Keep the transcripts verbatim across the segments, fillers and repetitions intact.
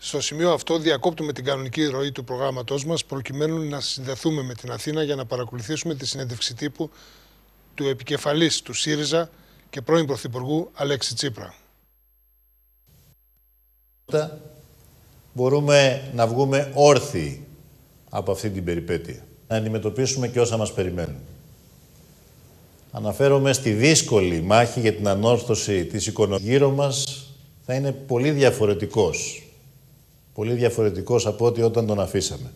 Στο σημείο αυτό διακόπτουμε την κανονική ροή του προγράμματός μας προκειμένου να συνδεθούμε με την Αθήνα για να παρακολουθήσουμε τη συνέντευξη τύπου του επικεφαλής του ΣΥΡΙΖΑ και πρώην Πρωθυπουργού Αλέξη Τσίπρα. Μπορούμε να βγούμε όρθιοι από αυτή την περιπέτεια. Να αντιμετωπίσουμε και όσα μας περιμένουν. Αναφέρομαι στη δύσκολη μάχη για την ανόρθωση της οικονομίας. Γύρω μας θα είναι πολύ διαφορετικός. Πολύ διαφορετικός από ό,τι όταν τον αφήσαμε.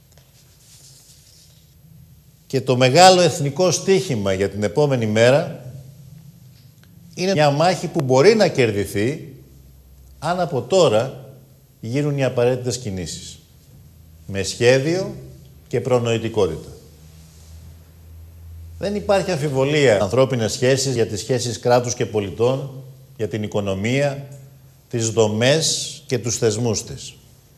Και το μεγάλο εθνικό στίχημα για την επόμενη μέρα είναι μια μάχη που μπορεί να κερδιθεί αν από τώρα γίνουν οι απαραίτητες κινήσεις. Με σχέδιο και προνοητικότητα. Δεν υπάρχει αμφιβολία ανθρώπινες σχέσεις, για τις σχέσεις κράτους και πολιτών, για την οικονομία, τις δομές και τους θεσμούς της.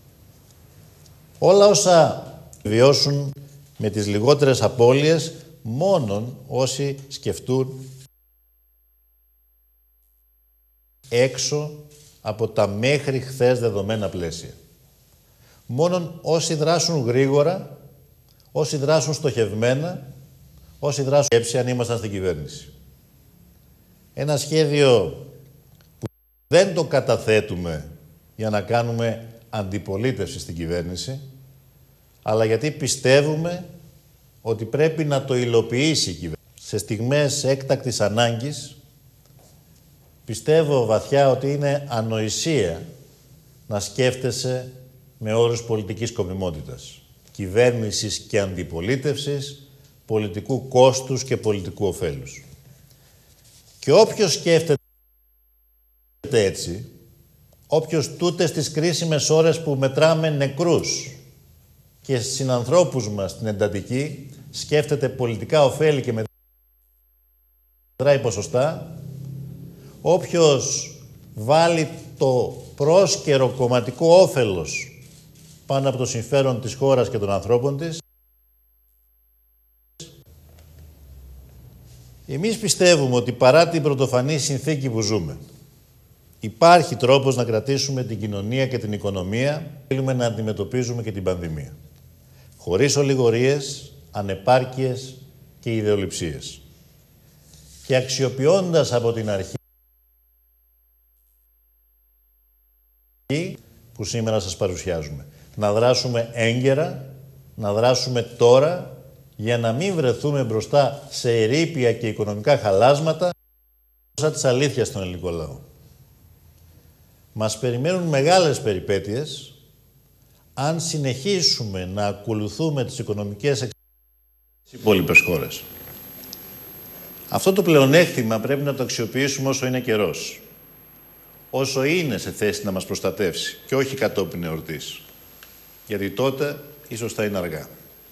Όλα όσα βιώσουν με τις λιγότερες απώλειες μόνον όσοι σκεφτούν έξω από τα μέχρι χθες δεδομένα πλαίσια. Μόνον όσοι δράσουν γρήγορα, όσοι δράσουν στοχευμένα, όσοι δράσουν σκέψη αν ήμασταν στην κυβέρνηση. Ένα σχέδιο που δεν το καταθέτουμε για να κάνουμε αντιπολίτευση στην κυβέρνηση, αλλά γιατί πιστεύουμε ότι πρέπει να το υλοποιήσει η κυβέρνηση. Σε στιγμές έκτακτης ανάγκης, πιστεύω βαθιά ότι είναι ανοησία να σκέφτεσαι με όρους πολιτικής σκοπιμότητας, κυβέρνησης και αντιπολίτευσης, πολιτικού κόστους και πολιτικού ωφέλους. Και όποιος σκέφτεται έτσι, όποιος τούτες τις κρίσιμες ώρες που μετράμε νεκρούς και συνανθρώπους μας στην εντατική, σκέφτεται πολιτικά ωφέλη και μετράει ποσοστά, όποιος βάλει το πρόσκαιρο κομματικό όφελος πάνω από το συμφέρον της χώρας και των ανθρώπων της, εμείς πιστεύουμε ότι παρά την πρωτοφανή συνθήκη που ζούμε, υπάρχει τρόπος να κρατήσουμε την κοινωνία και την οικονομία, θέλουμε να αντιμετωπίζουμε και την πανδημία. Χωρίς ολιγορίες, ανεπάρκειες και ιδεολειψίες. Και αξιοποιώντας από την αρχή που σήμερα σας παρουσιάζουμε. Να δράσουμε έγκαιρα, να δράσουμε τώρα, για να μην βρεθούμε μπροστά σε ερείπια και οικονομικά χαλάσματα σαν της αλήθειας στον ελληνικό λαό. Μας περιμένουν μεγάλες περιπέτειες αν συνεχίσουμε να ακολουθούμε τις οικονομικές εξελίξεις στις υπόλοιπες χώρες. Αυτό το πλεονέκτημα πρέπει να το αξιοποιήσουμε όσο είναι καιρός. Όσο είναι σε θέση να μας προστατεύσει και όχι κατόπιν εορτής. Γιατί τότε ίσως θα είναι αργά.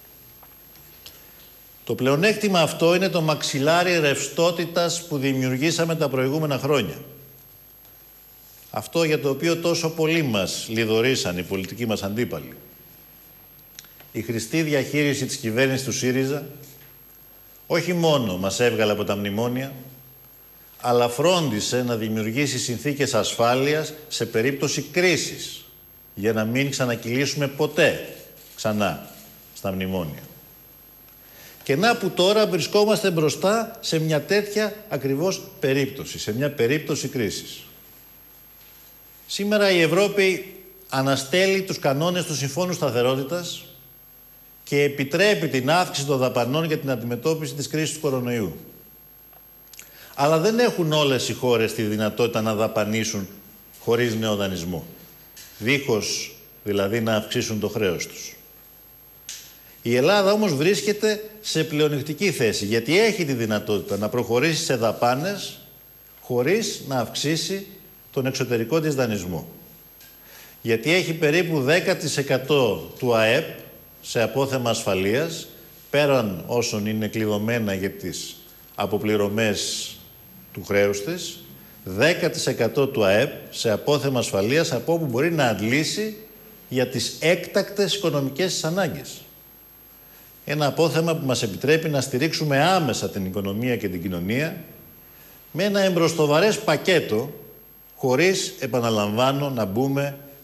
Το πλεονέκτημα αυτό είναι το μαξιλάρι ρευστότητας που δημιουργήσαμε τα προηγούμενα χρόνια. Αυτό για το οποίο τόσο πολλοί μας λιδωρήσαν οι πολιτικοί μας αντίπαλοι. Η χρηστή διαχείριση της κυβέρνησης του ΣΥΡΙΖΑ όχι μόνο μας έβγαλε από τα μνημόνια, αλλά φρόντισε να δημιουργήσει συνθήκες ασφάλειας σε περίπτωση κρίσης, για να μην ξανακυλήσουμε ποτέ ξανά στα μνημόνια. Και να που τώρα βρισκόμαστε μπροστά σε μια τέτοια ακριβώς περίπτωση, σε μια περίπτωση κρίσης. Σήμερα η Ευρώπη αναστέλει τους κανόνες του Συμφώνου Σταθερότητας και επιτρέπει την αύξηση των δαπανών για την αντιμετώπιση της κρίσης του κορονοϊού. Αλλά δεν έχουν όλες οι χώρες τη δυνατότητα να δαπανίσουν χωρίς νέο δανεισμό. Δίχως δηλαδή να αυξήσουν το χρέος τους. Η Ελλάδα όμως βρίσκεται σε πλεονεκτική θέση, γιατί έχει τη δυνατότητα να προχωρήσει σε δαπάνες χωρίς να αυξήσει τον εξωτερικό της δανεισμό. Γιατί έχει περίπου δέκα τοις εκατό του ΑΕΠ σε απόθεμα ασφαλείας, πέραν όσων είναι κλειδωμένα για τις αποπληρωμές του χρέους της, δέκα τοις εκατό του ΑΕΠ σε απόθεμα ασφαλείας από όπου μπορεί να αντλήσει για τις έκτακτες οικονομικές της ανάγκες. Ένα απόθεμα που μας επιτρέπει να στηρίξουμε άμεσα την οικονομία και την κοινωνία με ένα εμπροστοβαρές πακέτο, χωρίς, επαναλαμβάνω, να μπούμε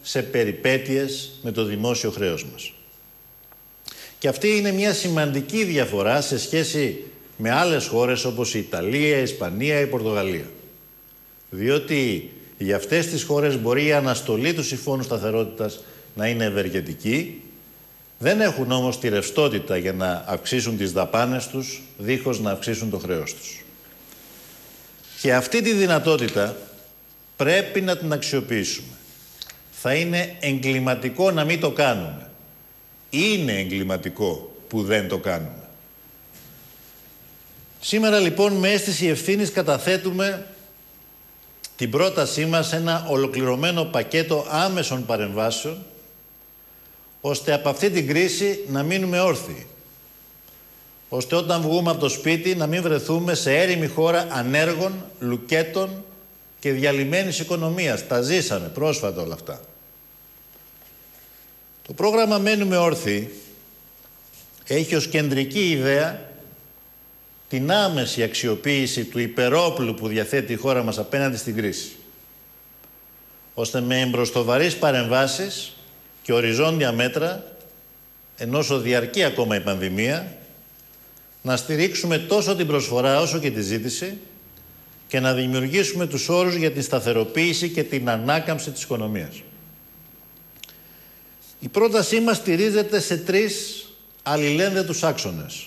σε περιπέτειες με το δημόσιο χρέος μας. Και αυτή είναι μια σημαντική διαφορά σε σχέση με άλλες χώρες όπως η Ιταλία, η Ισπανία, η Πορτογαλία. Διότι για αυτές τις χώρες μπορεί η αναστολή του Συμφώνου Σταθερότητας να είναι ευεργετική, δεν έχουν όμως τη ρευστότητα για να αυξήσουν τις δαπάνες τους, δίχως να αυξήσουν το χρέος τους. Και αυτή τη δυνατότητα πρέπει να την αξιοποιήσουμε. Θα είναι εγκληματικό να μην το κάνουμε. Είναι εγκληματικό που δεν το κάνουμε. Σήμερα λοιπόν με αίσθηση ευθύνης καταθέτουμε την πρότασή μας σε ένα ολοκληρωμένο πακέτο άμεσων παρεμβάσεων, ώστε από αυτή την κρίση να μείνουμε όρθιοι. Ώστε όταν βγούμε από το σπίτι να μην βρεθούμε σε έρημη χώρα ανέργων, λουκέτων και διαλυμένης οικονομίας. Τα ζήσαμε πρόσφατα όλα αυτά. Το πρόγραμμα «Μένουμε όρθιοι» έχει ως κεντρική ιδέα την άμεση αξιοποίηση του υπερόπλου που διαθέτει η χώρα μας απέναντι στην κρίση, ώστε με εμπροστοβαρείς παρεμβάσεις και οριζόντια μέτρα, ενώ διαρκεί ακόμα η πανδημία, να στηρίξουμε τόσο την προσφορά όσο και τη ζήτηση και να δημιουργήσουμε τους όρους για την σταθεροποίηση και την ανάκαμψη της οικονομίας. Η πρότασή μας στηρίζεται σε τρεις αλληλένδετους άξονες.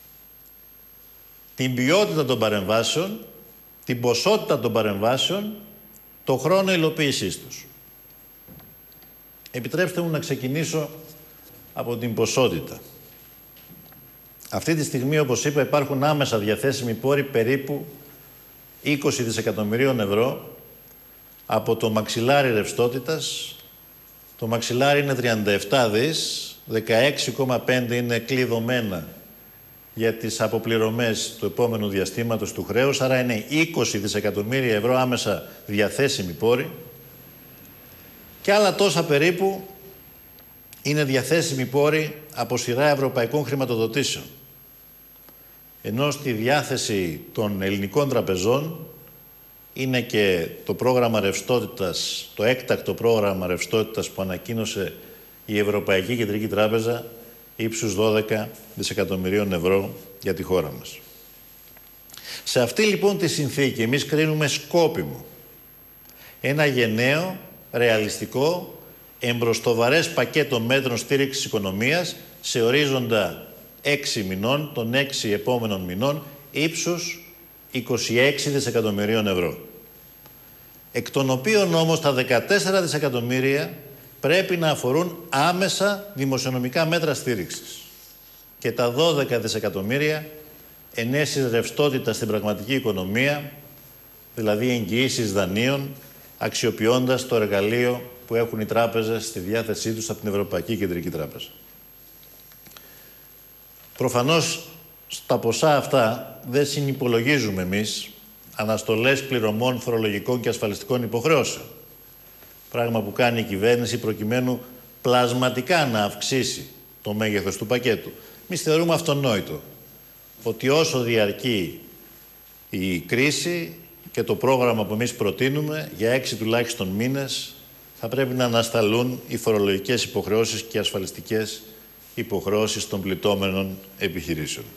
Την ποιότητα των παρεμβάσεων, την ποσότητα των παρεμβάσεων, το χρόνο υλοποίησής τους. Επιτρέψτε μου να ξεκινήσω από την ποσότητα. Αυτή τη στιγμή, όπως είπα, υπάρχουν άμεσα διαθέσιμοι πόροι περίπου είκοσι δισεκατομμυρίων ευρώ από το μαξιλάρι ρευστότητας. Το μαξιλάρι είναι τριάντα επτά δις, δεκαέξι κόμμα πέντε είναι κλειδωμένα για τις αποπληρωμές του επόμενου διαστήματος του χρέους, άρα είναι είκοσι δισεκατομμύρια ευρώ άμεσα διαθέσιμοι πόροι και άλλα τόσα περίπου είναι διαθέσιμοι πόροι από σειρά ευρωπαϊκών χρηματοδοτήσεων. Ενώ στη διάθεση των ελληνικών τραπεζών είναι και το πρόγραμμα ρευστότητας, το έκτακτο πρόγραμμα ρευστότητας που ανακοίνωσε η Ευρωπαϊκή Κεντρική Τράπεζα ύψους δώδεκα δισεκατομμυρίων ευρώ για τη χώρα μας. Σε αυτή λοιπόν τη συνθήκη εμείς κρίνουμε σκόπιμο ένα γενναίο, ρεαλιστικό, εμπροστοβαρές πακέτο μέτρων στήριξης οικονομίας σε ορίζοντα έξι μηνών, των έξι επόμενων μηνών, ύψους είκοσι έξι δισεκατομμυρίων ευρώ. Εκ των οποίων όμως τα δεκατέσσερα δισεκατομμύρια πρέπει να αφορούν άμεσα δημοσιονομικά μέτρα στήριξης και τα δώδεκα δισεκατομμύρια ενέσεις ρευστότητα στην πραγματική οικονομία, δηλαδή εγγυήσεις δανείων, αξιοποιώντας το εργαλείο που έχουν οι τράπεζες στη διάθεσή τους από την Ευρωπαϊκή Κεντρική Τράπεζα. Προφανώς στα ποσά αυτά δεν συνυπολογίζουμε εμείς αναστολές πληρωμών φορολογικών και ασφαλιστικών υποχρεώσεων. Πράγμα που κάνει η κυβέρνηση προκειμένου πλασματικά να αυξήσει το μέγεθος του πακέτου. Εμείς θεωρούμε αυτονόητο ότι όσο διαρκεί η κρίση και το πρόγραμμα που εμείς προτείνουμε για έξι τουλάχιστον μήνες θα πρέπει να ανασταλούν οι φορολογικές υποχρεώσεις και οι ασφαλιστικές υποχρεώσεις των πληττόμενων επιχειρήσεων.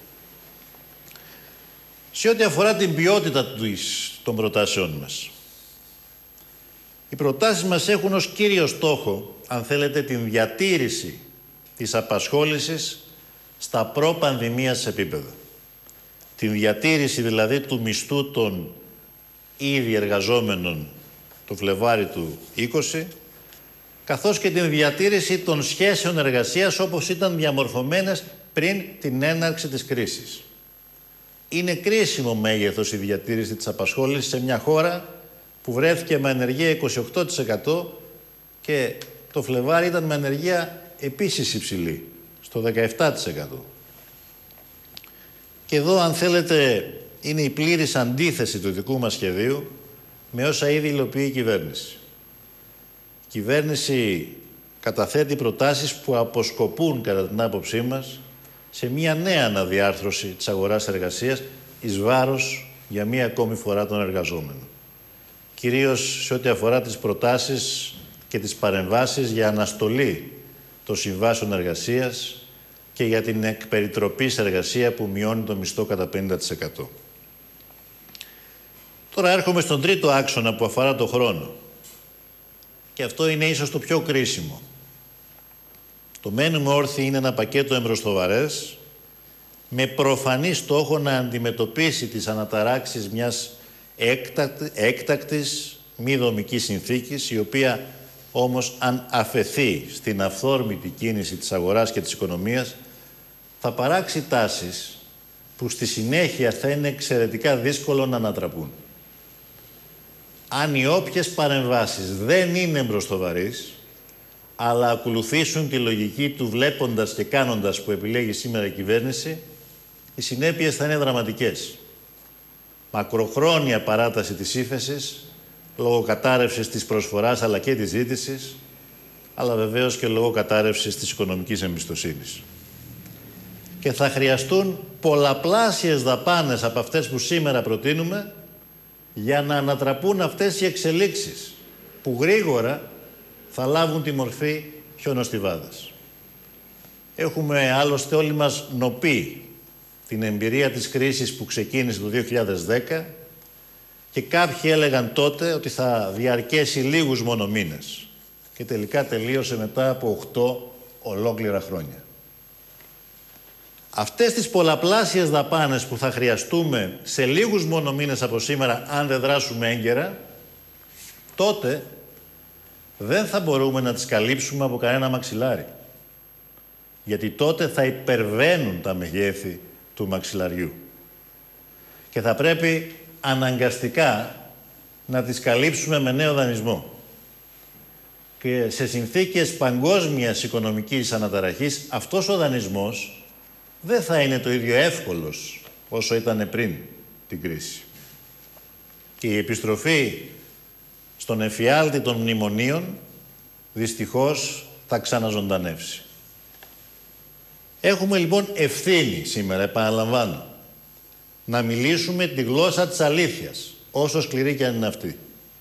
Σε ό,τι αφορά την ποιότητα των προτάσεών μας, οι προτάσεις μας έχουν ως κύριο στόχο, αν θέλετε, την διατήρηση της απασχόλησης στα προ-πανδημίας επίπεδα. Την διατήρηση δηλαδή του μισθού των ήδη εργαζόμενων το Φλεβάρι του είκοσι, καθώς και την διατήρηση των σχέσεων εργασίας όπως ήταν διαμορφωμένες πριν την έναρξη της κρίσης. Είναι κρίσιμο μέγεθος η διατήρηση της απασχόλησης σε μια χώρα που βρέθηκε με ανεργία είκοσι οκτώ τοις εκατό και το Φλεβάρι ήταν με ανεργία επίσης υψηλή, στο δεκαεπτά τοις εκατό. Και εδώ, αν θέλετε, είναι η πλήρης αντίθεση του δικού μας σχεδίου με όσα ήδη υλοποιεί η κυβέρνηση. Η κυβέρνηση καταθέτει προτάσεις που αποσκοπούν, κατά την άποψή μας, σε μια νέα αναδιάρθρωση της αγοράς εργασίας εις βάρος για μία ακόμη φορά των εργαζόμενων. Κυρίως σε ό,τι αφορά τις προτάσεις και τις παρεμβάσεις για αναστολή των συμβάσεων εργασίας και για την εκπεριτροπής εργασία που μειώνει το μισθό κατά πενήντα τοις εκατό. Τώρα έρχομαι στον τρίτο άξονα που αφορά το χρόνο. Και αυτό είναι ίσως το πιο κρίσιμο. Το μένουμε όρθιοι είναι ένα πακέτο εμπροστοβαρές με προφανή στόχο να αντιμετωπίσει τις αναταράξεις μιας έκτακτη, έκτακτης μη δομικής συνθήκης, η οποία όμως αν αφεθεί στην αυθόρμητη κίνηση της αγοράς και της οικονομίας θα παράξει τάσεις που στη συνέχεια θα είναι εξαιρετικά δύσκολο να ανατραπούν. Αν οι όποιες παρεμβάσεις δεν είναι εμπροστοβαρείς, αλλά ακολουθήσουν τη λογική του βλέποντας και κάνοντας που επιλέγει σήμερα η κυβέρνηση, οι συνέπειες θα είναι δραματικές. Μακροχρόνια παράταση της ύφεσης, λόγω κατάρρευσης της προσφοράς αλλά και της ζήτησης, αλλά βεβαίως και λόγω κατάρρευσης της οικονομικής εμπιστοσύνης. Και θα χρειαστούν πολλαπλάσιες δαπάνες από αυτές που σήμερα προτείνουμε για να ανατραπούν αυτές οι εξελίξεις που γρήγορα θα λάβουν τη μορφή χιονοστιβάδας. Έχουμε άλλωστε όλοι μας νοπεί την εμπειρία της κρίσης που ξεκίνησε το δύο χιλιάδες δέκα και κάποιοι έλεγαν τότε ότι θα διαρκέσει λίγους μόνο μήνες και τελικά τελείωσε μετά από οκτώ ολόκληρα χρόνια. Αυτές τις πολλαπλάσιες δαπάνες που θα χρειαστούμε σε λίγους μόνο μήνες από σήμερα αν δεν δράσουμε έγκαιρα, τότε δεν θα μπορούμε να τις καλύψουμε από κανένα μαξιλάρι. Γιατί τότε θα υπερβαίνουν τα μεγέθη του μαξιλαριού. Και θα πρέπει αναγκαστικά να τις καλύψουμε με νέο δανεισμό. Και σε συνθήκες παγκόσμιας οικονομικής αναταραχής, αυτός ο δανεισμός δεν θα είναι το ίδιο εύκολος όσο ήταν πριν την κρίση. Και η επιστροφή στον εφιάλτη των μνημονίων δυστυχώς θα ξαναζωντανεύσει. Έχουμε λοιπόν ευθύνη σήμερα, επαναλαμβάνω, να μιλήσουμε τη γλώσσα της αλήθειας, όσο σκληρή και αν είναι αυτή.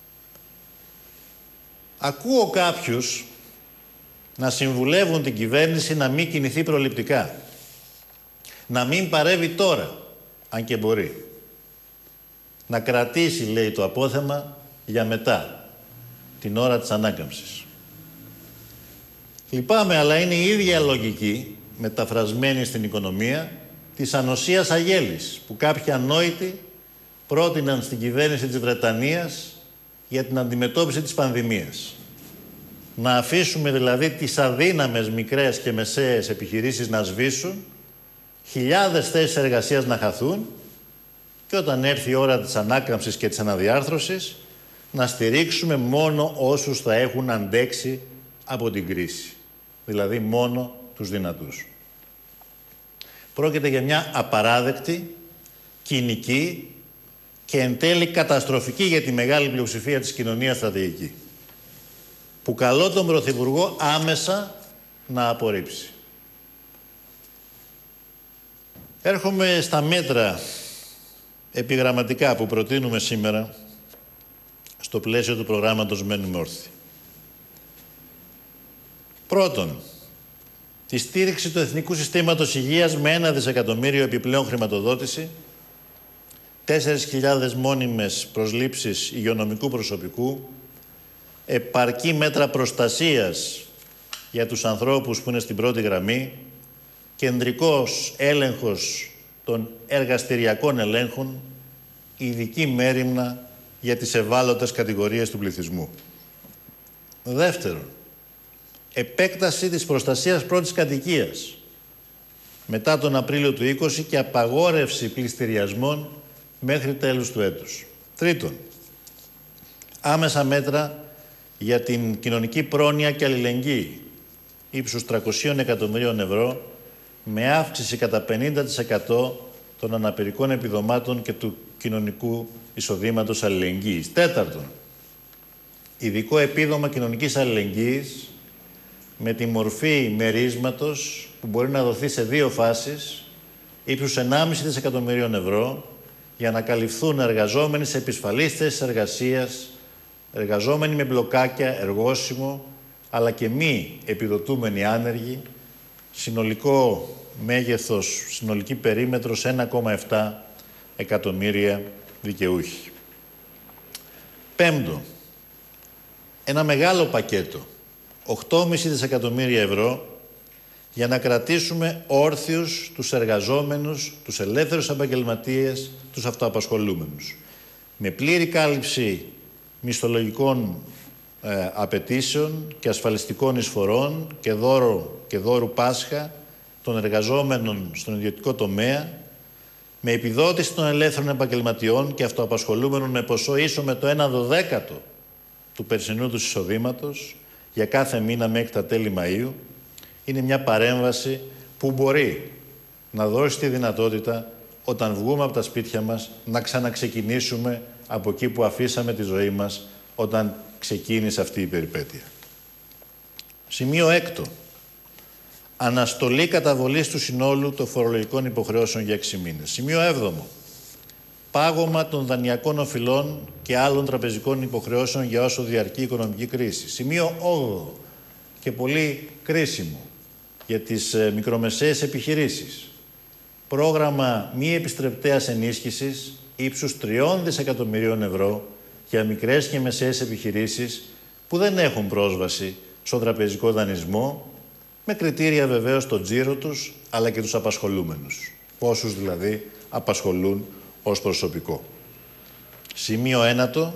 Ακούω κάποιους να συμβουλεύουν την κυβέρνηση να μην κινηθεί προληπτικά. Να μην παρεύει τώρα, αν και μπορεί. Να κρατήσει, λέει, το απόθεμα για μετά, την ώρα της ανάκαμψης. Λυπάμαι, αλλά είναι η ίδια λογική, μεταφρασμένη στην οικονομία, της ανοσίας αγέλης, που κάποιοι ανόητοι πρότειναν στην κυβέρνηση της Βρετανίας για την αντιμετώπιση της πανδημίας. Να αφήσουμε δηλαδή τις αδύναμες μικρές και μεσαίες επιχειρήσεις να σβήσουν, χιλιάδες θέσεις εργασίας να χαθούν και όταν έρθει η ώρα της ανάκαμψης και της αναδιάρθρωσης να στηρίξουμε μόνο όσους θα έχουν αντέξει από την κρίση. Δηλαδή μόνο τους δυνατούς. Πρόκειται για μια απαράδεκτη, κοινική και εν τέλει καταστροφική για τη μεγάλη πλειοψηφία της κοινωνίας στρατηγική, που καλώ τον Πρωθυπουργό άμεσα να απορρίψει. Έρχομαι στα μέτρα επιγραμματικά που προτείνουμε σήμερα στο πλαίσιο του προγράμματος «Μένουμε όρθιοι». Πρώτον, τη στήριξη του Εθνικού Συστήματος Υγείας με ένα δισεκατομμύριο επιπλέον χρηματοδότηση, τέσσερις χιλιάδες μόνιμες προσλήψεις υγειονομικού προσωπικού, επαρκή μέτρα προστασίας για τους ανθρώπους που είναι στην πρώτη γραμμή, κεντρικός έλεγχος των εργαστηριακών ελέγχων, ειδική μέριμνα για τις ευάλωτες κατηγορίες του πληθυσμού. Δεύτερον, επέκταση της προστασίας πρώτης κατοικίας μετά τον Απρίλιο του είκοσι και απαγόρευση πληστηριασμών μέχρι τέλους του έτους. Τρίτον, άμεσα μέτρα για την κοινωνική πρόνοια και αλληλεγγύη ύψους τριακόσια εκατομμυρίων ευρώ με αύξηση κατά πενήντα τοις εκατό των αναπηρικών επιδομάτων και του κοινωνικού εισοδήματος αλληλεγγύης. Τέταρτον, ειδικό επίδομα κοινωνικής αλληλεγγύης με τη μορφή μερίσματος που μπορεί να δοθεί σε δύο φάσεις ύψους ενάμιση δισεκατομμυρίων ευρώ για να καλυφθούν εργαζόμενοι σε επισφαλείς θέσεις εργασίας εργαζόμενοι με μπλοκάκια, εργόσιμο, αλλά και μη επιδοτούμενοι άνεργοι, συνολικό μέγεθος, συνολική περίμετρος ένα κόμμα επτά εκατομμύρια δικαιούχοι. Πέμπτο, ένα μεγάλο πακέτο, οκτώ κόμμα πέντε δισεκατομμύρια ευρώ, για να κρατήσουμε όρθιους τους εργαζόμενους, τους ελεύθερους επαγγελματίες, τους αυτοαπασχολούμενους. Με πλήρη κάλυψη μισθολογικών ε, απαιτήσεων και ασφαλιστικών εισφορών και, δώρο, και δώρου Πάσχα των εργαζόμενων στον ιδιωτικό τομέα, με επιδότηση των ελεύθερων επαγγελματιών και αυτοαπασχολούμενων με ποσό ίσο με το ένα δωδέκατο του περσινού τους εισοδήματος για κάθε μήνα μέχρι τα τέλη Μαΐου, είναι μια παρέμβαση που μπορεί να δώσει τη δυνατότητα όταν βγούμε από τα σπίτια μας να ξαναξεκινήσουμε από εκεί που αφήσαμε τη ζωή μας όταν ξεκίνησε αυτή η περιπέτεια. Σημείο έκτο. Αναστολή καταβολής του συνόλου των φορολογικών υποχρεώσεων για έξι μήνες. Σημείο έβδομο. Πάγωμα των δανειακών οφειλών και άλλων τραπεζικών υποχρεώσεων για όσο διαρκεί η οικονομική κρίση. Σημείο όγδοο και πολύ κρίσιμο για τις ε, μικρομεσαίες επιχειρήσεις. Πρόγραμμα μη επιστρεπτέας ενίσχυσης ύψους τριών δισεκατομμυρίων ευρώ για μικρές και μεσαίες επιχειρήσεις που δεν έχουν πρόσβαση στον τραπεζικό δανεισμό, με κριτήρια βεβαίως το τζίρο τους, αλλά και τους απασχολούμενους. Πόσους δηλαδή απασχολούν ως προσωπικό. Σημείο ένατο.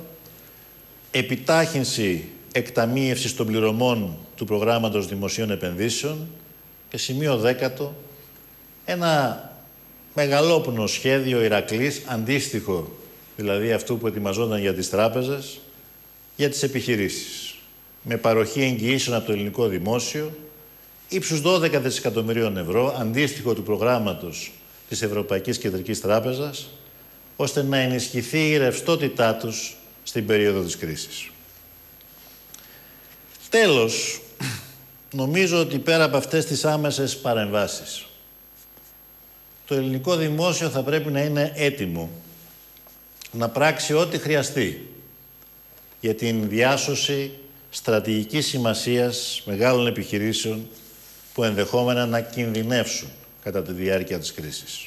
Επιτάχυνση εκταμείευσης των πληρωμών του προγράμματος δημοσίων επενδύσεων. Και σημείο δέκατο. Ένα μεγαλόπνο σχέδιο Ηρακλής, αντίστοιχο δηλαδή αυτού που ετοιμαζόταν για τις τράπεζες, για τις επιχειρήσεις. Με παροχή εγγυήσεων από το ελληνικό δημόσιο, ύψους δώδεκα δισεκατομμυρίων ευρώ, αντίστοιχο του προγράμματος της Ευρωπαϊκής Κεντρικής Τράπεζας, ώστε να ενισχυθεί η ρευστότητά τους στην περίοδο της κρίσης. Τέλος, νομίζω ότι πέρα από αυτές τις άμεσες παρεμβάσεις, το ελληνικό δημόσιο θα πρέπει να είναι έτοιμο να πράξει ό,τι χρειαστεί για την διάσωση στρατηγικής σημασίας μεγάλων επιχειρήσεων που ενδεχόμενα να κινδυνεύσουν κατά τη διάρκεια της κρίσης.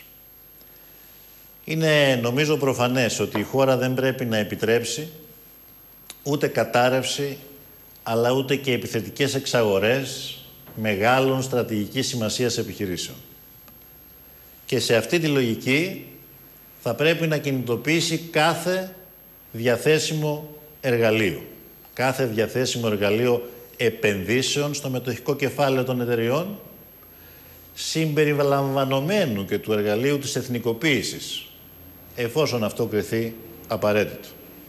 Είναι νομίζω προφανές ότι η χώρα δεν πρέπει να επιτρέψει ούτε κατάρρευση, αλλά ούτε και επιθετικές εξαγορές μεγάλων στρατηγικής σημασίας επιχειρήσεων. Και σε αυτή τη λογική θα πρέπει να κινητοποιήσει κάθε διαθέσιμο εργαλείο. Κάθε διαθέσιμο εργαλείο επενδύσεων στο μετοχικό κεφάλαιο των εταιριών, συμπεριλαμβανομένου και του εργαλείου της εθνικοποίησης, εφόσον αυτό κριθεί απαραίτητο.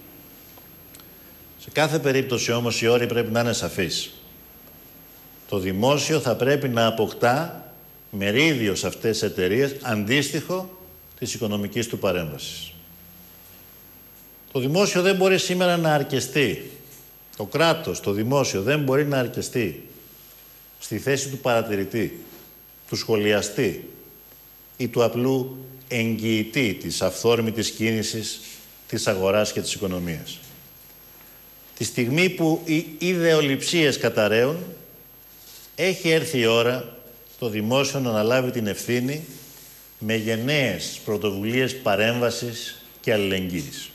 Σε κάθε περίπτωση όμως οι όροι πρέπει να είναι σαφείς. Το δημόσιο θα πρέπει να αποκτά μερίδιο σε αυτές τις εταιρείες αντίστοιχο της οικονομικής του παρέμβασης. Το δημόσιο δεν μπορεί σήμερα να αρκεστεί. Το κράτος, το δημόσιο δεν μπορεί να αρκεστεί στη θέση του παρατηρητή, του σχολιαστή ή του απλού εγγυητή της αυθόρμητης κίνησης της αγοράς και της οικονομίας. Τη στιγμή που οι ιδεολειψίες καταραίουν, έχει έρθει η ώρα το δημόσιο να αναλάβει την ευθύνη με γενναίες πρωτοβουλίες παρέμβασης και αλληλεγγύης.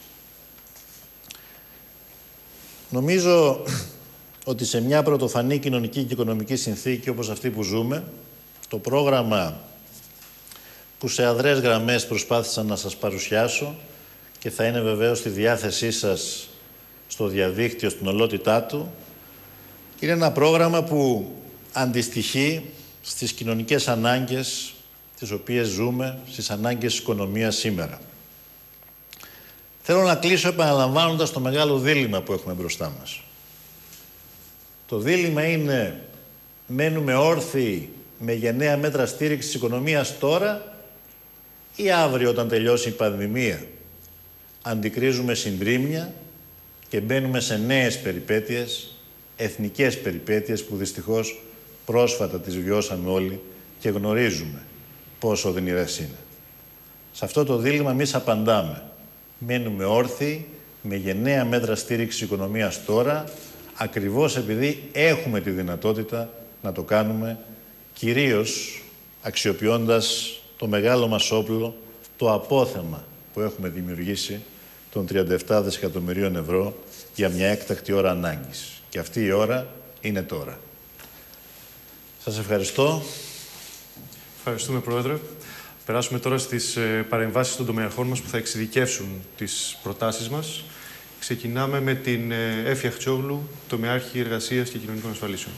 Νομίζω ότι σε μια πρωτοφανή κοινωνική και οικονομική συνθήκη όπως αυτή που ζούμε, το πρόγραμμα που σε αδρές γραμμές προσπάθησα να σας παρουσιάσω και θα είναι βεβαίως στη διάθεσή σας στο διαδίκτυο στην ολότητά του, είναι ένα πρόγραμμα που αντιστοιχεί στις κοινωνικές ανάγκες τις οποίες ζούμε, στις ανάγκες της οικονομίας σήμερα. Θέλω να κλείσω επαναλαμβάνοντας το μεγάλο δίλημμα που έχουμε μπροστά μας. Το δίλημμα είναι, μένουμε όρθιοι με γενναία μέτρα στήριξης της οικονομίας τώρα ή αύριο όταν τελειώσει η πανδημία αντικρίζουμε συντρίμμια και μπαίνουμε σε νέες περιπέτειες, εθνικές περιπέτειες που δυστυχώς πρόσφατα τις βιώσαμε όλοι και γνωρίζουμε πόσο οδυνηρές είναι. Σε αυτό το δίλημμα εμείς απαντάμε. Μένουμε όρθιοι με γενναία μέτρα στήριξης οικονομίας τώρα, ακριβώς επειδή έχουμε τη δυνατότητα να το κάνουμε, κυρίως αξιοποιώντας το μεγάλο μας όπλο, το απόθεμα που έχουμε δημιουργήσει των τριάντα επτά δισεκατομμυρίων ευρώ για μια έκτακτη ώρα ανάγκης. Και αυτή η ώρα είναι τώρα. Σας ευχαριστώ. Ευχαριστούμε, Πρόεδρε. Περάσουμε τώρα στις ε, παρεμβάσεις των τομεαρχών μας που θα εξειδικεύσουν τις προτάσεις μας. Ξεκινάμε με την ε, Έφη Αχτσόγλου, τομεάρχη Εργασίας και Κοινωνικών Ασφαλίσεων.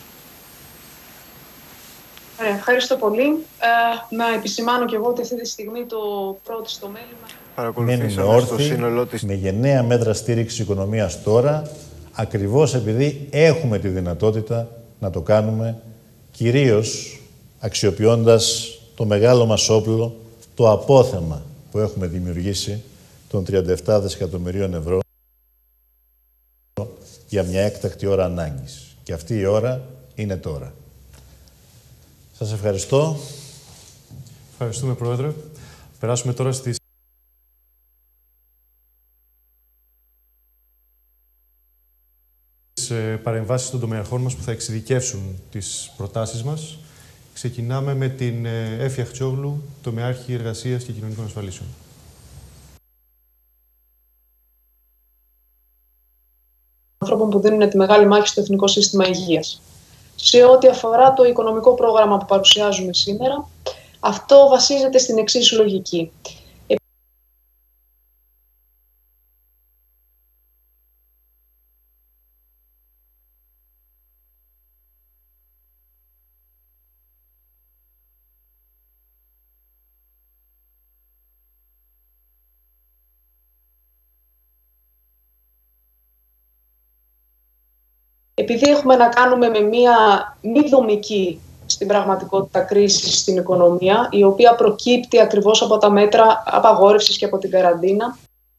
Ευχαριστώ πολύ. Ε, να επισημάνω και εγώ ότι αυτή τη στιγμή το πρώτο στο μέλημα... Παρακολουθήσαμε όρθι, στο σύνολό της... με γενναία μέτρα στήριξης οικονομίας τώρα, ακριβώς επειδή έχουμε τη δυνατότητα να το κάνουμε, κυρίως αξιοποιώντας το μεγάλο μας όπλο, το απόθεμα που έχουμε δημιουργήσει των τριάντα επτά δισεκατομμυρίων ευρώ για μια έκτακτη ώρα ανάγκης. Και αυτή η ώρα είναι τώρα. Σας ευχαριστώ. Ευχαριστούμε, Πρόεδρε. Περάσουμε τώρα στις παρεμβάσεις των τομεαρχών μας που θα εξειδικεύσουν τις προτάσεις μας. Ξεκινάμε με την Έφη Αχτσόγλου, τομεάρχη Εργασίας και Κοινωνικών Ασφαλίσεων. Ανθρώπων που δίνουν τη μεγάλη μάχη στο Εθνικό Σύστημα Υγείας. Σε ό,τι αφορά το οικονομικό πρόγραμμα που παρουσιάζουμε σήμερα, αυτό βασίζεται στην εξής λογική. Επειδή έχουμε να κάνουμε με μία μη δομική στην πραγματικότητα κρίση στην οικονομία, η οποία προκύπτει ακριβώς από τα μέτρα απαγόρευσης και από την καραντίνα,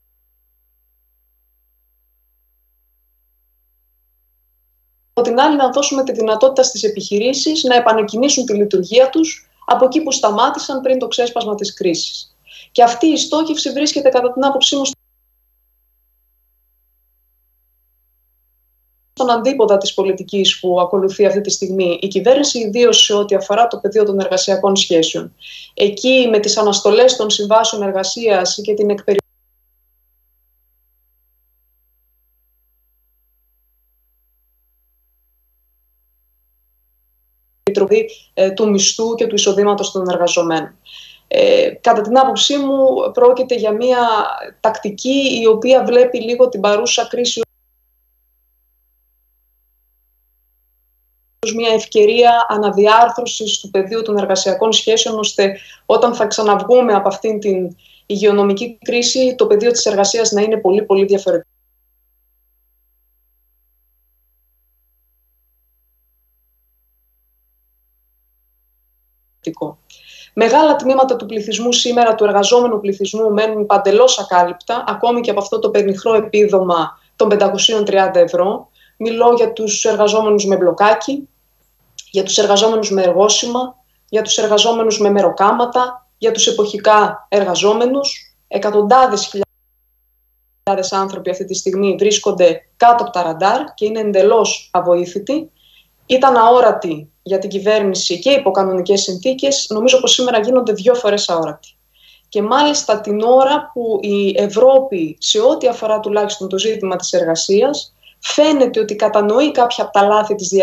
από την άλλη να δώσουμε τη δυνατότητα στις επιχειρήσεις να επανεκκινήσουν τη λειτουργία τους από εκεί που σταμάτησαν πριν το ξέσπασμα της κρίσης. Και αυτή η στόχευση βρίσκεται κατά την άποψή μου στον αντίποδα της πολιτικής που ακολουθεί αυτή τη στιγμή η κυβέρνηση, ιδίως σε ό,τι αφορά το πεδίο των εργασιακών σχέσεων. Εκεί με τις αναστολές των συμβάσεων εργασίας και την εκπερι... του μισθού και του εισοδήματος των εργαζομένων. Ε, κατά την άποψή μου πρόκειται για μια τακτική η οποία βλέπει λίγο την παρούσα κρίση μια ευκαιρία αναδιάρθρωσης του πεδίου των εργασιακών σχέσεων, ώστε όταν θα ξαναβγούμε από αυτήν την υγειονομική κρίση, το πεδίο της εργασίας να είναι πολύ πολύ διαφορετικό. Μεγάλα τμήματα του πληθυσμού σήμερα, του εργαζόμενου πληθυσμού, μένουν παντελώς ακάλυπτα, ακόμη και από αυτό το πενιχρό επίδομα των πεντακόσια τριάντα ευρώ. Μιλώ για τους εργαζόμενους με μπλοκάκι, για τους εργαζόμενους με εργόσημα, για τους εργαζόμενους με μεροκάματα, για τους εποχικά εργαζόμενους. Εκατοντάδες χιλιάδες άνθρωποι αυτή τη στιγμή βρίσκονται κάτω από τα ραντάρ και είναι εντελώς αβοήθητοι. Ήταν αόρατοι για την κυβέρνηση και υπό κανονικές συνθήκες, νομίζω πως σήμερα γίνονται δύο φορές αόρατοι. Και μάλιστα την ώρα που η Ευρώπη, σε ό,τι αφορά τουλάχιστον το ζήτημα της εργασίας, φαίνεται ότι κατανοεί κάποια από τα λάθη της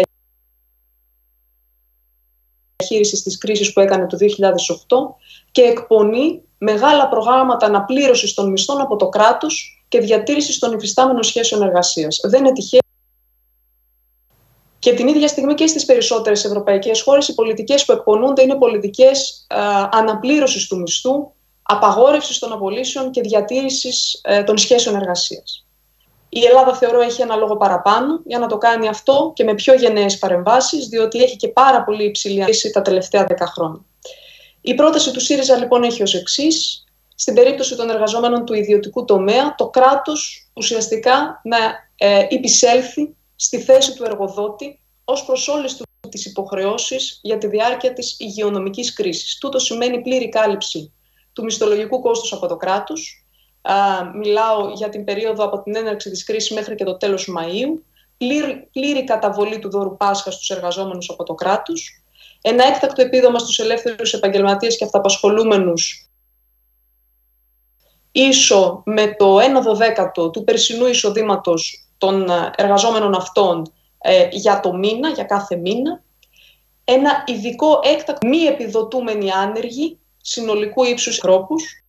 διαχείρισης της κρίσης που έκανε το δύο χιλιάδες οκτώ και εκπονεί μεγάλα προγράμματα αναπλήρωσης των μισθών από το κράτος και διατήρησης των υφιστάμενων σχέσεων εργασίας. Δεν είναι τυχαίο. Και την ίδια στιγμή και στις περισσότερες ευρωπαϊκές χώρες οι πολιτικές που εκπονούνται είναι πολιτικές α, αναπλήρωσης του μισθού, απαγόρευσης των απολύσεων και διατήρησης α, των σχέσεων εργασίας. Η Ελλάδα, θεωρώ, έχει ένα λόγο παραπάνω για να το κάνει αυτό και με πιο γενναίες παρεμβάσεις, διότι έχει και πάρα πολύ υψηλή ανάπτυξη τα τελευταία δέκα χρόνια. Η πρόταση του ΣΥΡΙΖΑ λοιπόν έχει ως εξής: στην περίπτωση των εργαζομένων του ιδιωτικού τομέα, το κράτος ουσιαστικά να ε, υπησέλθει στη θέση του εργοδότη ως προς όλες τις υποχρεώσεις για τη διάρκεια της υγειονομικής κρίσης. Τούτο σημαίνει πλήρη κάλυψη του μισθολογικού κόστους από το κράτος, Α, μιλάω για την περίοδο από την έναρξη της κρίσης μέχρι και το τέλος Μαΐου. Πλήρη, πλήρη καταβολή του δώρου Πάσχα στους εργαζόμενους από το κράτος. Ένα έκτακτο επίδομα στους ελεύθερους επαγγελματίες και αυταπασχολούμενους ίσο με το ένα δωδέκατο του περσινού εισοδήματος των εργαζόμενων αυτών ε, για το μήνα, για κάθε μήνα. Ένα ειδικό έκτακτο μη επιδοτούμενοι άνεργοι συνολικού ύψους ανθρώπους.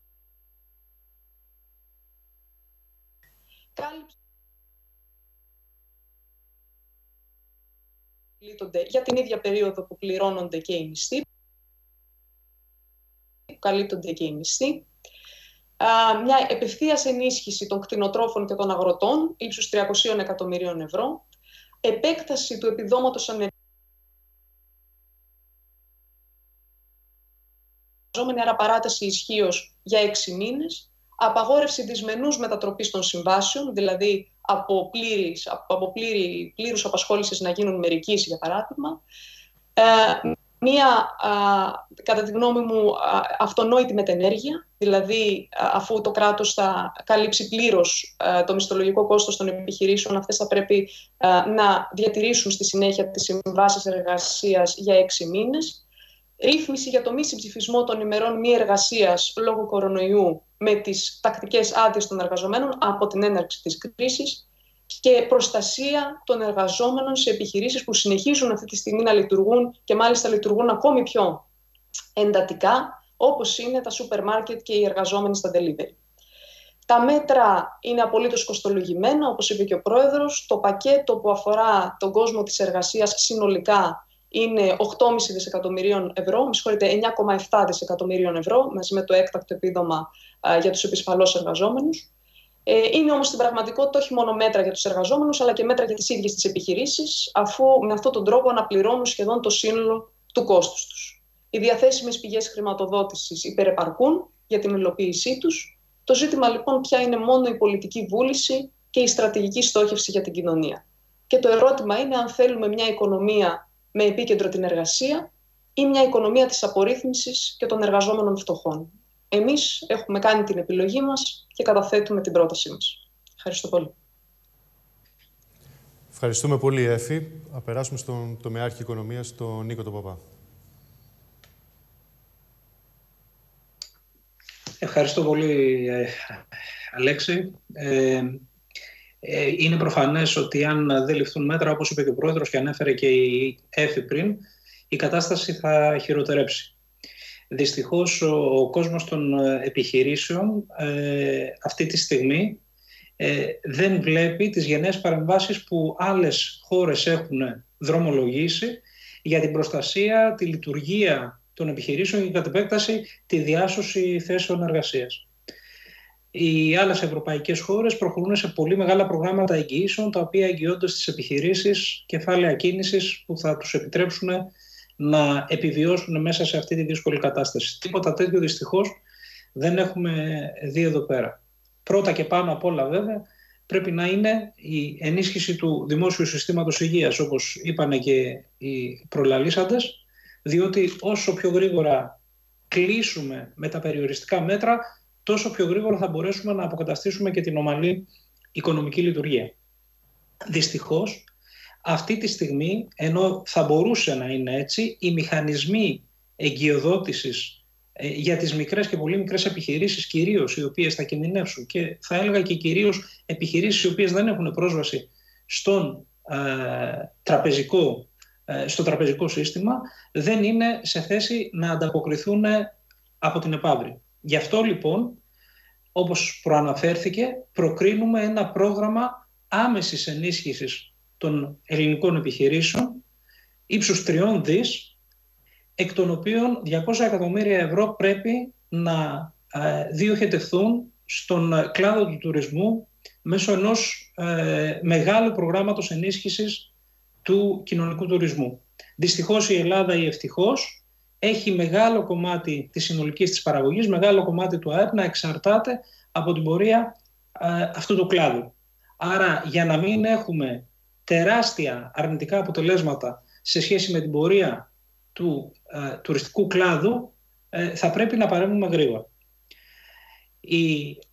Για την ίδια περίοδο που πληρώνονται και οι μισθοί, που καλύπτονται και οι μισθοί. Μια επευθείας ενίσχυση των κτηνοτρόφων και των αγροτών ύψους τριακόσια εκατομμυρίων ευρώ. Επέκταση του επιδόματος ανεργίας, άρα παράταση ισχύως για έξι μήνες. Απαγόρευση δυσμενούς μετατροπής των συμβάσεων, δηλαδή από, πλήρης, από πλήρη, πλήρους απασχόλησης να γίνουν μερικής, για παράδειγμα. Ε, μία, α, κατά τη γνώμη μου, α, αυτονόητη μετενέργεια, δηλαδή α, αφού το κράτος θα καλύψει πλήρως α, το μισθολογικό κόστος των επιχειρήσεων, αυτές θα πρέπει α, να διατηρήσουν στη συνέχεια τις συμβάσεις εργασίας για έξι μήνες. Ρύθμιση για το μη συμψηφισμό των ημερών μη εργασίας λόγω κορονοϊού με τις τακτικές άδειες των εργαζομένων από την έναρξη της κρίσης και προστασία των εργαζόμενων σε επιχειρήσεις που συνεχίζουν αυτή τη στιγμή να λειτουργούν και μάλιστα λειτουργούν ακόμη πιο εντατικά, όπως είναι τα σούπερ μάρκετ και οι εργαζόμενοι στα delivery. Τα μέτρα είναι απολύτως κοστολογημένα, όπως είπε και ο Πρόεδρος. Το πακέτο που αφορά τον κόσμο της εργασίας συνολικά είναι οκτώ κόμμα πέντε δισεκατομμυρίων ευρώ, με συγχωρείτε, εννιά κόμμα επτά δισεκατομμυρίων ευρώ, μαζί με το έκτακτο επίδομα α, για τους επισφαλώς εργαζόμενους. Ε, είναι όμως στην πραγματικότητα όχι μόνο μέτρα για τους εργαζόμενους, αλλά και μέτρα για τις ίδιες τις επιχειρήσεις, αφού με αυτόν τον τρόπο αναπληρώνουν σχεδόν το σύνολο του κόστους τους. Οι διαθέσιμες πηγές χρηματοδότησης υπερεπαρκούν για την υλοποίησή τους. Το ζήτημα λοιπόν πια είναι μόνο η πολιτική βούληση και η στρατηγική στόχευση για την κοινωνία. Και το ερώτημα είναι αν θέλουμε μια οικονομία με επίκεντρο την εργασία ή μια οικονομία της απορρίθμισης και των εργαζόμενων φτωχών. Εμείς έχουμε κάνει την επιλογή μας και καταθέτουμε την πρότασή μας. Ευχαριστώ πολύ. Ευχαριστούμε πολύ, Έφη. Θα περάσουμε στον τομεάρχη οικονομίας, τον Νίκο τον Παπά. Ευχαριστώ πολύ, Αλέξη. Ε, είναι προφανές ότι αν δεν ληφθούν μέτρα, όπως είπε και ο Πρόεδρος και ανέφερε και η Έφη πριν, η κατάσταση θα χειροτερέψει. Δυστυχώς, ο, ο κόσμος των επιχειρήσεων ε, αυτή τη στιγμή ε, δεν βλέπει τις γενναίες παρεμβάσεις που άλλες χώρες έχουν δρομολογήσει για την προστασία, τη λειτουργία των επιχειρήσεων και κατ' επέκταση τη διάσωση θέσεων εργασίας. Οι άλλες ευρωπαϊκές χώρες προχωρούν σε πολύ μεγάλα προγράμματα εγγυήσεων, τα οποία εγγυώνται στις επιχειρήσεις κεφάλαια κίνησης που θα τους επιτρέψουν να επιβιώσουν μέσα σε αυτή τη δύσκολη κατάσταση. Τίποτα τέτοιο δυστυχώς δεν έχουμε δει εδώ πέρα. Πρώτα και πάνω απ' όλα βέβαια πρέπει να είναι η ενίσχυση του δημόσιου συστήματος υγείας, όπως είπανε και οι προλαλήσαντες, διότι όσο πιο γρήγορα κλείσουμε με τα περιοριστικά μέτρα, τόσο πιο γρήγορα θα μπορέσουμε να αποκαταστήσουμε και την ομαλή οικονομική λειτουργία. Δυστυχώς, αυτή τη στιγμή, ενώ θα μπορούσε να είναι έτσι, οι μηχανισμοί εγκυοδότησης ε, για τις μικρές και πολύ μικρές επιχειρήσεις, κυρίως οι οποίες θα κινδυνεύσουν, και θα έλεγα και κυρίως επιχειρήσεις οι οποίες δεν έχουν πρόσβαση στον, ε, τραπεζικό, ε, στο τραπεζικό σύστημα, δεν είναι σε θέση να ανταποκριθούν από την επαύρη. Γι' αυτό λοιπόν, όπως προαναφέρθηκε, προκρίνουμε ένα πρόγραμμα άμεσης ενίσχυσης των ελληνικών επιχειρήσεων ύψους τριών δις, εκ των οποίων διακόσια εκατομμύρια ευρώ πρέπει να ε, διοχετευθούν στον κλάδο του τουρισμού μέσω ενός ε, μεγάλου προγράμματος ενίσχυσης του κοινωνικού τουρισμού. Δυστυχώς η Ελλάδα, ή ευτυχώς, έχει μεγάλο κομμάτι της συνολικής της παραγωγής, μεγάλο κομμάτι του ΑΕΠ να εξαρτάται από την πορεία ε, αυτού του κλάδου. Άρα, για να μην έχουμε τεράστια αρνητικά αποτελέσματα σε σχέση με την πορεία του ε, τουριστικού κλάδου, ε, θα πρέπει να παρέμβουμε γρήγορα. Η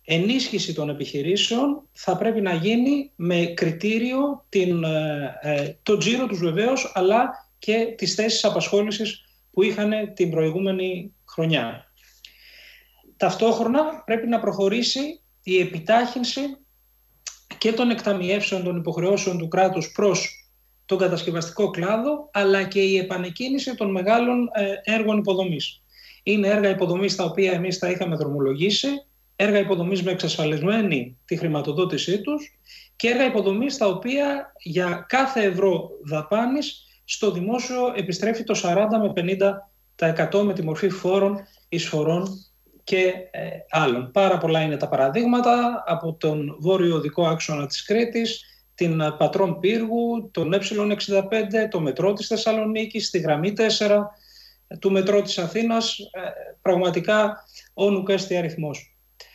ενίσχυση των επιχειρήσεων θα πρέπει να γίνει με κριτήριο την, ε, το τζίρο τους βεβαίως, αλλά και τις θέσεις απασχόλησης που είχαν την προηγούμενη χρονιά. Ταυτόχρονα πρέπει να προχωρήσει η επιτάχυνση και των εκταμιεύσεων των υποχρεώσεων του κράτους προς τον κατασκευαστικό κλάδο, αλλά και η επανεκκίνηση των μεγάλων έργων υποδομής. Είναι έργα υποδομής τα οποία εμείς τα είχαμε δρομολογήσει, έργα υποδομής με εξασφαλισμένη τη χρηματοδότησή τους και έργα υποδομής τα οποία για κάθε ευρώ δαπάνης στο δημόσιο επιστρέφει το σαράντα με πενήντα τοις εκατό με τη μορφή φόρων, εισφορών και ε, άλλων. Πάρα πολλά είναι τα παραδείγματα από τον βόρειο οδικό άξονα της Κρήτης, την Πατρών Πύργου, τον Ε εξήντα πέντε, το μετρό της Θεσσαλονίκης, τη γραμμή τέσσερα του μετρό της Αθήνας, ε, πραγματικά ο νουκέστη αριθμός.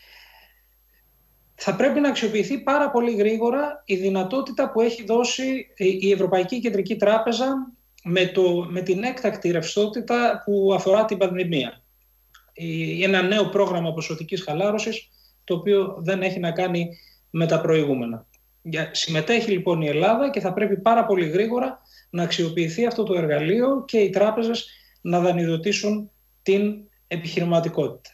Θα πρέπει να αξιοποιηθεί πάρα πολύ γρήγορα η δυνατότητα που έχει δώσει η Ευρωπαϊκή Κεντρική Τράπεζα με, το, με την έκτακτη ρευστότητα που αφορά την πανδημία. Ένα νέο πρόγραμμα ποσοτικής χαλάρωσης, το οποίο δεν έχει να κάνει με τα προηγούμενα. Συμμετέχει λοιπόν η Ελλάδα και θα πρέπει πάρα πολύ γρήγορα να αξιοποιηθεί αυτό το εργαλείο και οι τράπεζες να δανειδοτήσουν την επιχειρηματικότητα.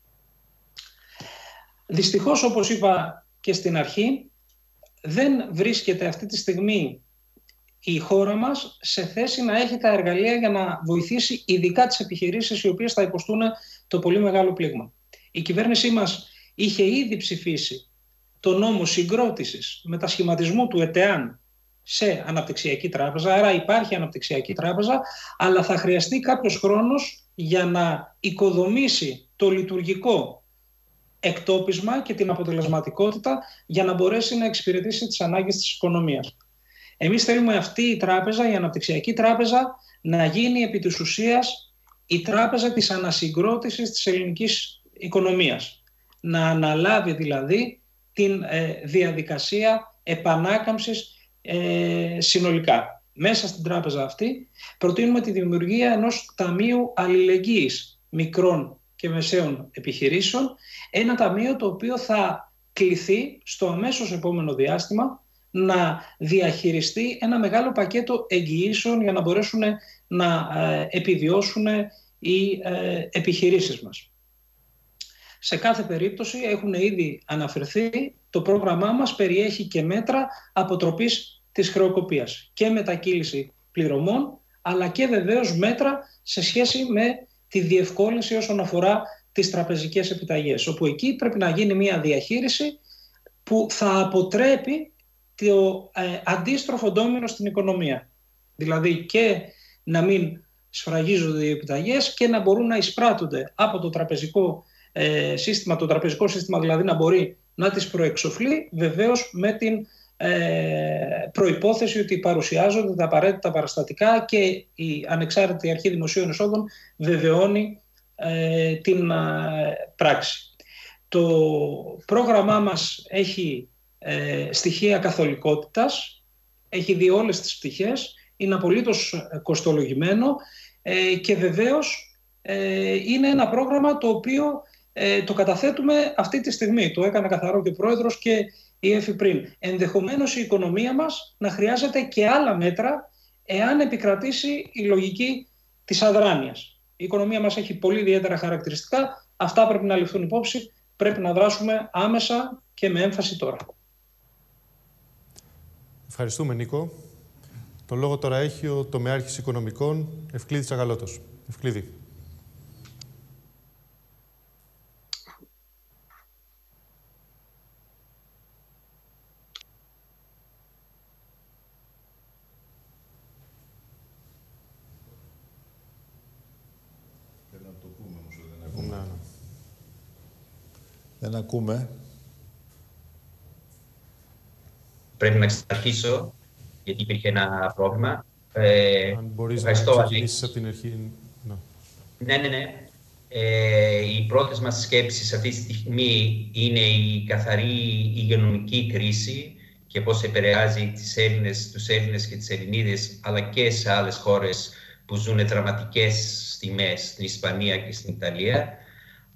Δυστυχώς, όπως είπα και στην αρχή, δεν βρίσκεται αυτή τη στιγμή η χώρα μας σε θέση να έχει τα εργαλεία για να βοηθήσει ειδικά τις επιχειρήσεις οι οποίες θα υποστούν το πολύ μεγάλο πλήγμα. Η κυβέρνησή μας είχε ήδη ψηφίσει το νόμο συγκρότησης μετασχηματισμού του ΕΤΕΑΝ σε αναπτυξιακή τράπεζα, άρα υπάρχει αναπτυξιακή τράπεζα, αλλά θα χρειαστεί κάποιος χρόνος για να οικοδομήσει το λειτουργικό εκτόπισμα και την αποτελεσματικότητα για να μπορέσει να εξυπηρετήσει τις ανάγκες της οικονομίας. Εμείς θέλουμε αυτή η τράπεζα, η αναπτυξιακή τράπεζα, να γίνει επί της ουσίας η τράπεζα της ανασυγκρότησης της ελληνικής οικονομίας. Να αναλάβει δηλαδή την ε, διαδικασία επανάκαμψης ε, συνολικά. Μέσα στην τράπεζα αυτή προτείνουμε τη δημιουργία ενός ταμείου αλληλεγγύης μικρών και μεσαίων επιχειρήσεων, ένα ταμείο το οποίο θα κληθεί στο αμέσως επόμενο διάστημα να διαχειριστεί ένα μεγάλο πακέτο εγγυήσεων για να μπορέσουν να επιβιώσουν οι επιχειρήσεις μας. Σε κάθε περίπτωση έχουν ήδη αναφερθεί, το πρόγραμμά μας περιέχει και μέτρα αποτροπής της χρεοκοπίας και μετακύληση πληρωμών, αλλά και βεβαίως μέτρα σε σχέση με τη διευκόλυνση όσον αφορά τις τραπεζικές επιταγές, όπου εκεί πρέπει να γίνει μια διαχείριση που θα αποτρέπει το ε, αντίστροφο ντόμινο στην οικονομία. Δηλαδή και να μην σφραγίζονται οι επιταγές και να μπορούν να εισπράττονται από το τραπεζικό ε, σύστημα, το τραπεζικό σύστημα δηλαδή να μπορεί να τις προεξοφλεί, βεβαίως με την ε, προϋπόθεση ότι παρουσιάζονται τα απαραίτητα παραστατικά και η ανεξάρτητη αρχή δημοσίων εσόδων βεβαιώνει ε, την ε, πράξη. Το πρόγραμμά μας έχει ε, στοιχεία καθολικότητας, έχει δει όλες τις πτυχές, είναι απολύτως κοστολογημένο ε, και βεβαίως ε, είναι ένα πρόγραμμα το οποίο ε, το καταθέτουμε αυτή τη στιγμή. Το έκανε καθαρό και ο Πρόεδρος και η ΕΦΗ πριν. Ενδεχομένως η οικονομία μας να χρειάζεται και άλλα μέτρα εάν επικρατήσει η λογική της αδράνειας. Η οικονομία μας έχει πολύ ιδιαίτερα χαρακτηριστικά. Αυτά πρέπει να ληφθούν υπόψη. Πρέπει να δράσουμε άμεσα και με έμφαση τώρα. Ευχαριστούμε, Νίκο. Το λόγο τώρα έχει ο τομεάρχης οικονομικών, Ευκλήδης Αγαλώτος. Ευκλήδη. Δεν ακούμε. Πρέπει να ξαναρχίσω, γιατί υπήρχε ένα πρόβλημα. Ε, Αν μπορείς να ξεκινήσεις από την αρχή. Ναι, ναι, ναι. ναι. Ε, οι πρώτες μας σκέψεις αυτή τη στιγμή είναι η καθαρή υγειονομική κρίση και πώς επηρεάζει τις Έλληνες, τους Έλληνες και τις Ελληνίδες, αλλά και σε άλλες χώρες που ζουν δραματικές στιγμές, στην Ισπανία και στην Ιταλία.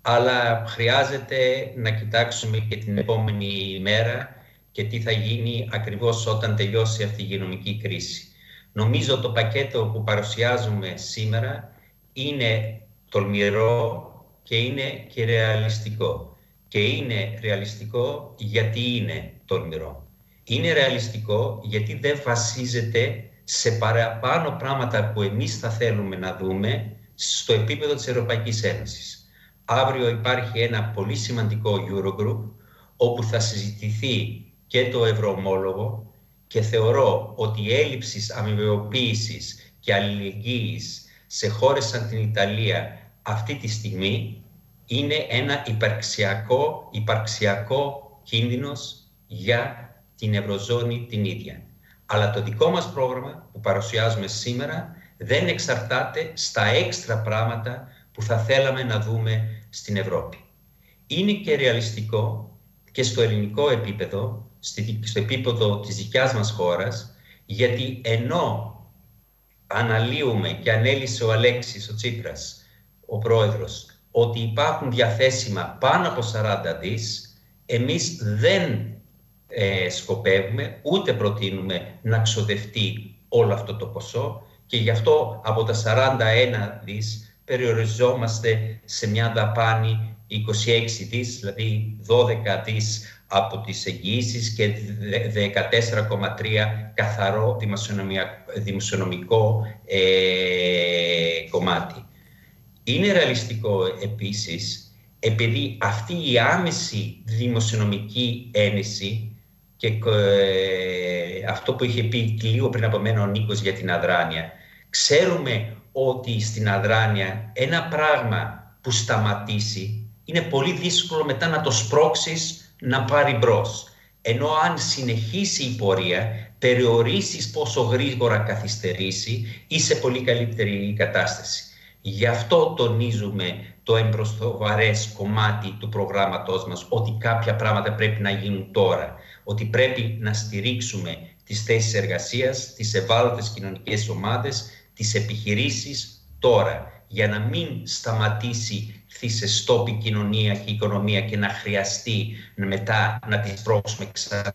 αλλά χρειάζεται να κοιτάξουμε και την επόμενη ημέρα και τι θα γίνει ακριβώς όταν τελειώσει αυτή η υγειονομική κρίση. Νομίζω το πακέτο που παρουσιάζουμε σήμερα είναι τολμηρό και είναι και ρεαλιστικό. Και είναι ρεαλιστικό γιατί είναι τολμηρό. Είναι ρεαλιστικό γιατί δεν βασίζεται σε παραπάνω πράγματα που εμείς θα θέλουμε να δούμε στο επίπεδο της Ευρωπαϊκής Ένωσης. Αύριο υπάρχει ένα πολύ σημαντικό Eurogroup όπου θα συζητηθεί και το ευρωομόλογο και θεωρώ ότι η έλλειψη αμοιβαιοποίησης και αλληλεγγύης σε χώρες σαν την Ιταλία αυτή τη στιγμή είναι ένα υπαρξιακό, υπαρξιακό κίνδυνος για την Ευρωζώνη την ίδια. Αλλά το δικό μας πρόγραμμα που παρουσιάζουμε σήμερα δεν εξαρτάται στα έξτρα πράγματα που θα θέλαμε να δούμε στην Ευρώπη. Είναι και ρεαλιστικό και στο ελληνικό επίπεδο, στο επίπεδο της δικιάς μας χώρας, γιατί ενώ αναλύουμε και ανέλυσε ο Αλέξης, ο Τσίπρας, ο πρόεδρος, ότι υπάρχουν διαθέσιμα πάνω από σαράντα δις, εμείς δεν ε, σκοπεύουμε ούτε προτείνουμε να ξοδευτεί όλο αυτό το ποσό και γι' αυτό από τα σαράντα ένα δις περιοριζόμαστε σε μια δαπάνη είκοσι έξι δις, δηλαδή δώδεκα δις από τις εγγυήσεις και δεκατέσσερα κόμμα τρία καθαρό δημοσιονομικό ε, κομμάτι. Είναι ρεαλιστικό επίσης, επειδή αυτή η άμεση δημοσιονομική ένεση και ε, αυτό που είχε πει λίγο πριν από μένα ο Νίκος για την αδράνεια, ξέρουμε ότι στην αδράνεια ένα πράγμα που σταματήσει είναι πολύ δύσκολο μετά να το σπρώξεις να πάρει μπρος. Ενώ αν συνεχίσει η πορεία, περιορίσεις πόσο γρήγορα καθυστερήσει, είσαι πολύ καλύτερη κατάσταση. Γι' αυτό τονίζουμε το εμπροστοβαρές κομμάτι του προγράμματός μας, ότι κάποια πράγματα πρέπει να γίνουν τώρα, ότι πρέπει να στηρίξουμε τις θέσεις εργασίας, τις ευάλωτες κοινωνικές ομάδες, τις επιχειρήσεις τώρα, για να μην σταματήσει σε στόπη κοινωνία και οικονομία και να χρειαστεί μετά να τις πρόξουμε ξανά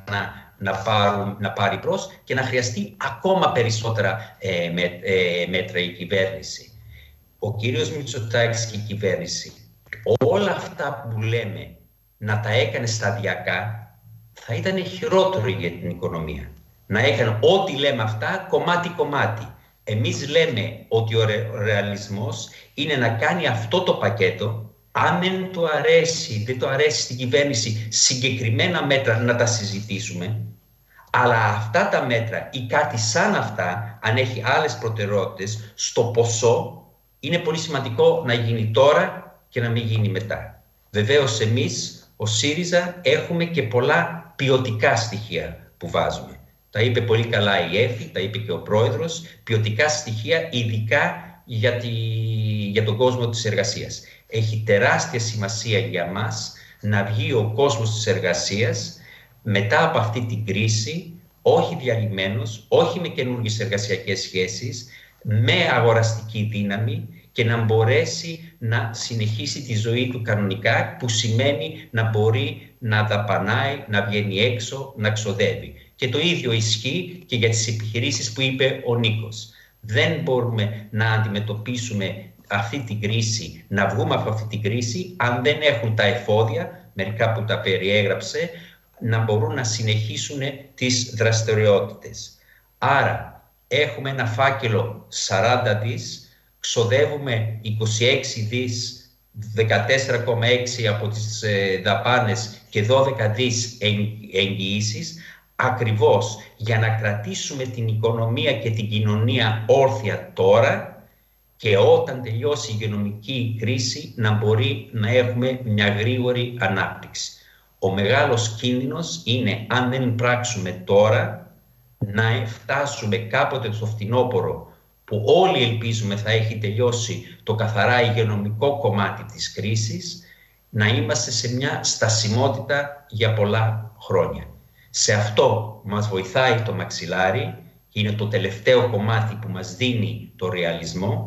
να, πάρουν, να πάρει μπρος και να χρειαστεί ακόμα περισσότερα ε, με, ε, μέτρα η κυβέρνηση. Ο κύριος Μητσοτάκης και η κυβέρνηση όλα αυτά που λέμε να τα έκανε σταδιακά θα ήταν χειρότερο για την οικονομία. Να έκανε ό,τι λέμε αυτά κομμάτι-κομμάτι. Εμείς λέμε ότι ο ρεαλισμός είναι να κάνει αυτό το πακέτο, αν δεν το αρέσει, δεν το αρέσει στην κυβέρνηση συγκεκριμένα μέτρα να τα συζητήσουμε, αλλά αυτά τα μέτρα ή κάτι σαν αυτά, αν έχει άλλες προτεραιότητες, στο ποσό είναι πολύ σημαντικό να γίνει τώρα και να μην γίνει μετά. Βεβαίως εμείς, ο ΣΥΡΙΖΑ, έχουμε και πολλά ποιοτικά στοιχεία που βάζουμε. Τα είπε πολύ καλά η Έφη, τα είπε και ο πρόεδρος, ποιοτικά στοιχεία ειδικά για, τη, για τον κόσμο της εργασίας. Έχει τεράστια σημασία για μας να βγει ο κόσμος της εργασίας μετά από αυτή την κρίση, όχι διαλυμένος, όχι με καινούργιες εργασιακές σχέσεις, με αγοραστική δύναμη και να μπορέσει να συνεχίσει τη ζωή του κανονικά, που σημαίνει να μπορεί να δαπανάει, να βγαίνει έξω, να ξοδεύει. Και το ίδιο ισχύει και για τις επιχειρήσεις που είπε ο Νίκος. Δεν μπορούμε να αντιμετωπίσουμε αυτή την κρίση, να βγούμε από αυτή την κρίση, αν δεν έχουν τα εφόδια, μερικά που τα περιέγραψε, να μπορούν να συνεχίσουν τις δραστηριότητες. Άρα, έχουμε ένα φάκελο σαράντα δις, ξοδεύουμε είκοσι έξι δις, δεκατέσσερα κόμμα έξι από τις δαπάνες και δώδεκα δις εγγυήσεις, ακριβώς για να κρατήσουμε την οικονομία και την κοινωνία όρθια τώρα και όταν τελειώσει η υγειονομική κρίση να μπορεί να έχουμε μια γρήγορη ανάπτυξη. Ο μεγάλος κίνδυνος είναι, αν δεν πράξουμε τώρα, να φτάσουμε κάποτε στο φθινόπωρο που όλοι ελπίζουμε θα έχει τελειώσει το καθαρά υγειονομικό κομμάτι της κρίσης, να είμαστε σε μια στασιμότητα για πολλά χρόνια. Σε αυτό μας βοηθάει το μαξιλάρι, είναι το τελευταίο κομμάτι που μας δίνει το ρεαλισμό,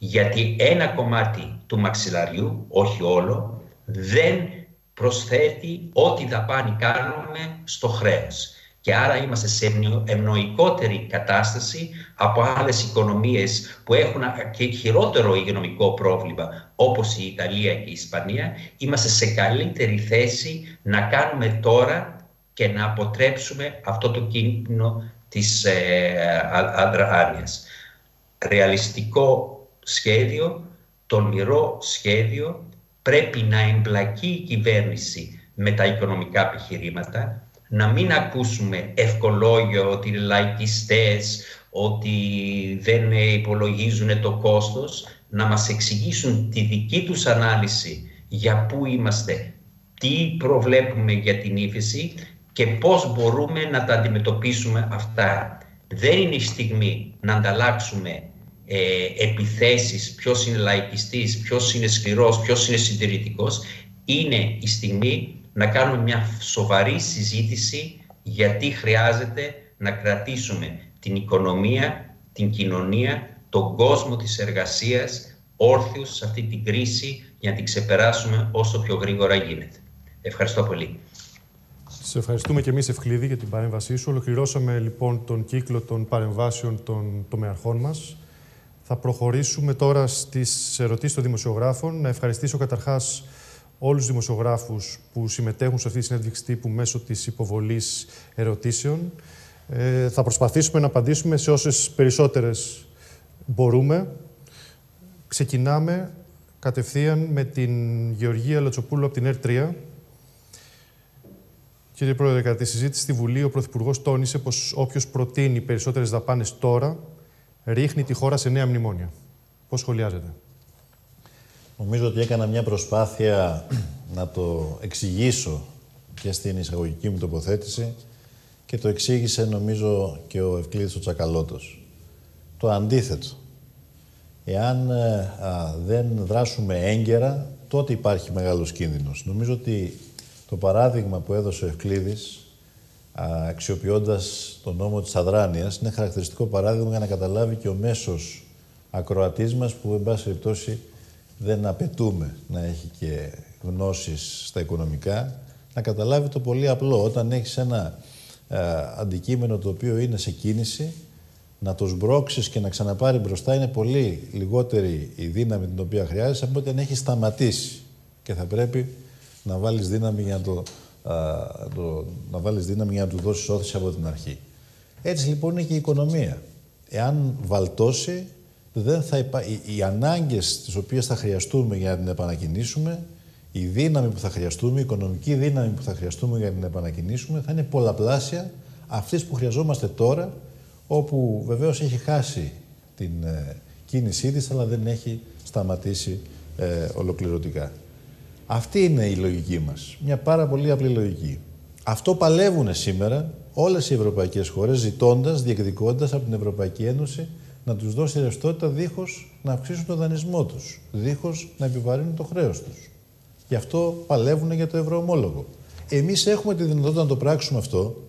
Γιατί ένα κομμάτι του μαξιλαριού, όχι όλο, δεν προσθέτει ό,τι δαπάνη κάνουμε στο χρέος. Και άρα είμαστε σε ευνοϊκότερη κατάσταση από άλλες οικονομίες που έχουν και χειρότερο υγειονομικό πρόβλημα, όπως η Ιταλία και η Ισπανία. Είμαστε σε καλύτερη θέση να κάνουμε τώρα και να αποτρέψουμε αυτό το κίνδυνο της ε, αδράνειας. Ρεαλιστικό σχέδιο, τολμηρό σχέδιο, πρέπει να εμπλακεί η κυβέρνηση με τα οικονομικά επιχειρήματα, να μην ακούσουμε ευκολόγιο ότι είναι λαϊκιστές, ότι δεν υπολογίζουν το κόστος, να μας εξηγήσουν τη δική τους ανάλυση για πού είμαστε, τι προβλέπουμε για την ύφεση και πώς μπορούμε να τα αντιμετωπίσουμε αυτά. Δεν είναι η στιγμή να ανταλλάξουμε ε, επιθέσεις, ποιος είναι λαϊκιστής, ποιος είναι σκληρός, ποιος είναι συντηρητικός. Είναι η στιγμή να κάνουμε μια σοβαρή συζήτηση γιατί χρειάζεται να κρατήσουμε την οικονομία, την κοινωνία, τον κόσμο της εργασίας όρθιους σε αυτή την κρίση για να την ξεπεράσουμε όσο πιο γρήγορα γίνεται. Ευχαριστώ πολύ. Σε ευχαριστούμε και εμείς, Ευκλήδη, για την παρέμβασή σου. Ολοκληρώσαμε λοιπόν τον κύκλο των παρεμβάσεων των τομεαρχών μας. Θα προχωρήσουμε τώρα στις ερωτήσεις των δημοσιογράφων. Να ευχαριστήσω καταρχάς όλους τους δημοσιογράφους που συμμετέχουν σε αυτή τη συνέντευξη τύπου μέσω της υποβολής ερωτήσεων. Ε, θα προσπαθήσουμε να απαντήσουμε σε όσες περισσότερες μπορούμε. Ξεκινάμε κατευθείαν με την Γεωργία Λατσοπούλου από την ΕΡΤ τρία. Κύριε Πρόεδρε, κατά τη συζήτηση στη Βουλή, ο Πρωθυπουργός τόνισε πως όποιος προτείνει περισσότερες δαπάνες τώρα, ρίχνει τη χώρα σε νέα μνημόνια. Πώς σχολιάζετε? Νομίζω ότι έκανα μια προσπάθεια να το εξηγήσω και στην εισαγωγική μου τοποθέτηση και το εξήγησε, νομίζω, και ο Ευκλήδης ο Τσακαλώτος. Το αντίθετο. Εάν α, δεν δράσουμε έγκαιρα, τότε υπάρχει μεγάλος κίνδυνος. Νομίζω ότι το παράδειγμα που έδωσε ο Ευκλήδης, αξιοποιώντας τον νόμο της αδράνειας, είναι χαρακτηριστικό παράδειγμα για να καταλάβει και ο μέσος ακροατής μας, που, εν πάση περιπτώσει, δεν απαιτούμε να έχει και γνώσεις στα οικονομικά, να καταλάβει το πολύ απλό. Όταν έχεις ένα ε, αντικείμενο το οποίο είναι σε κίνηση, να το σμπρώξεις και να ξαναπάρει μπροστά είναι πολύ λιγότερη η δύναμη την οποία χρειάζεσαι από όταν έχει σταματήσει. Και θα πρέπει να βάλεις δύναμη για να, το, α, το, να βάλεις δύναμη για να του δώσεις όθηση από την αρχή. Έτσι λοιπόν είναι και η οικονομία. Εάν βαλτώσει, δεν θα υπά... οι, οι ανάγκες τις οποίες θα χρειαστούμε για να την επανακινήσουμε, η δύναμη που θα χρειαστούμε, η οικονομική δύναμη που θα χρειαστούμε για να την επανακινήσουμε, θα είναι πολλαπλάσια αυτής που χρειαζόμαστε τώρα, όπου βεβαίως έχει χάσει την ε, κίνησή της, αλλά δεν έχει σταματήσει ε, ολοκληρωτικά. Αυτή είναι η λογική μας. Μια πάρα πολύ απλή λογική. Αυτό παλεύουν σήμερα όλες οι ευρωπαϊκές χώρες, ζητώντας, διεκδικώντας από την Ευρωπαϊκή Ένωση να τους δώσει ρευστότητα δίχως να αυξήσουν τον δανεισμό τους, δίχως να επιβαρύνουν το χρέος τους. Γι' αυτό παλεύουν για το ευρωομόλογο. Εμείς έχουμε τη δυνατότητα να το πράξουμε αυτό,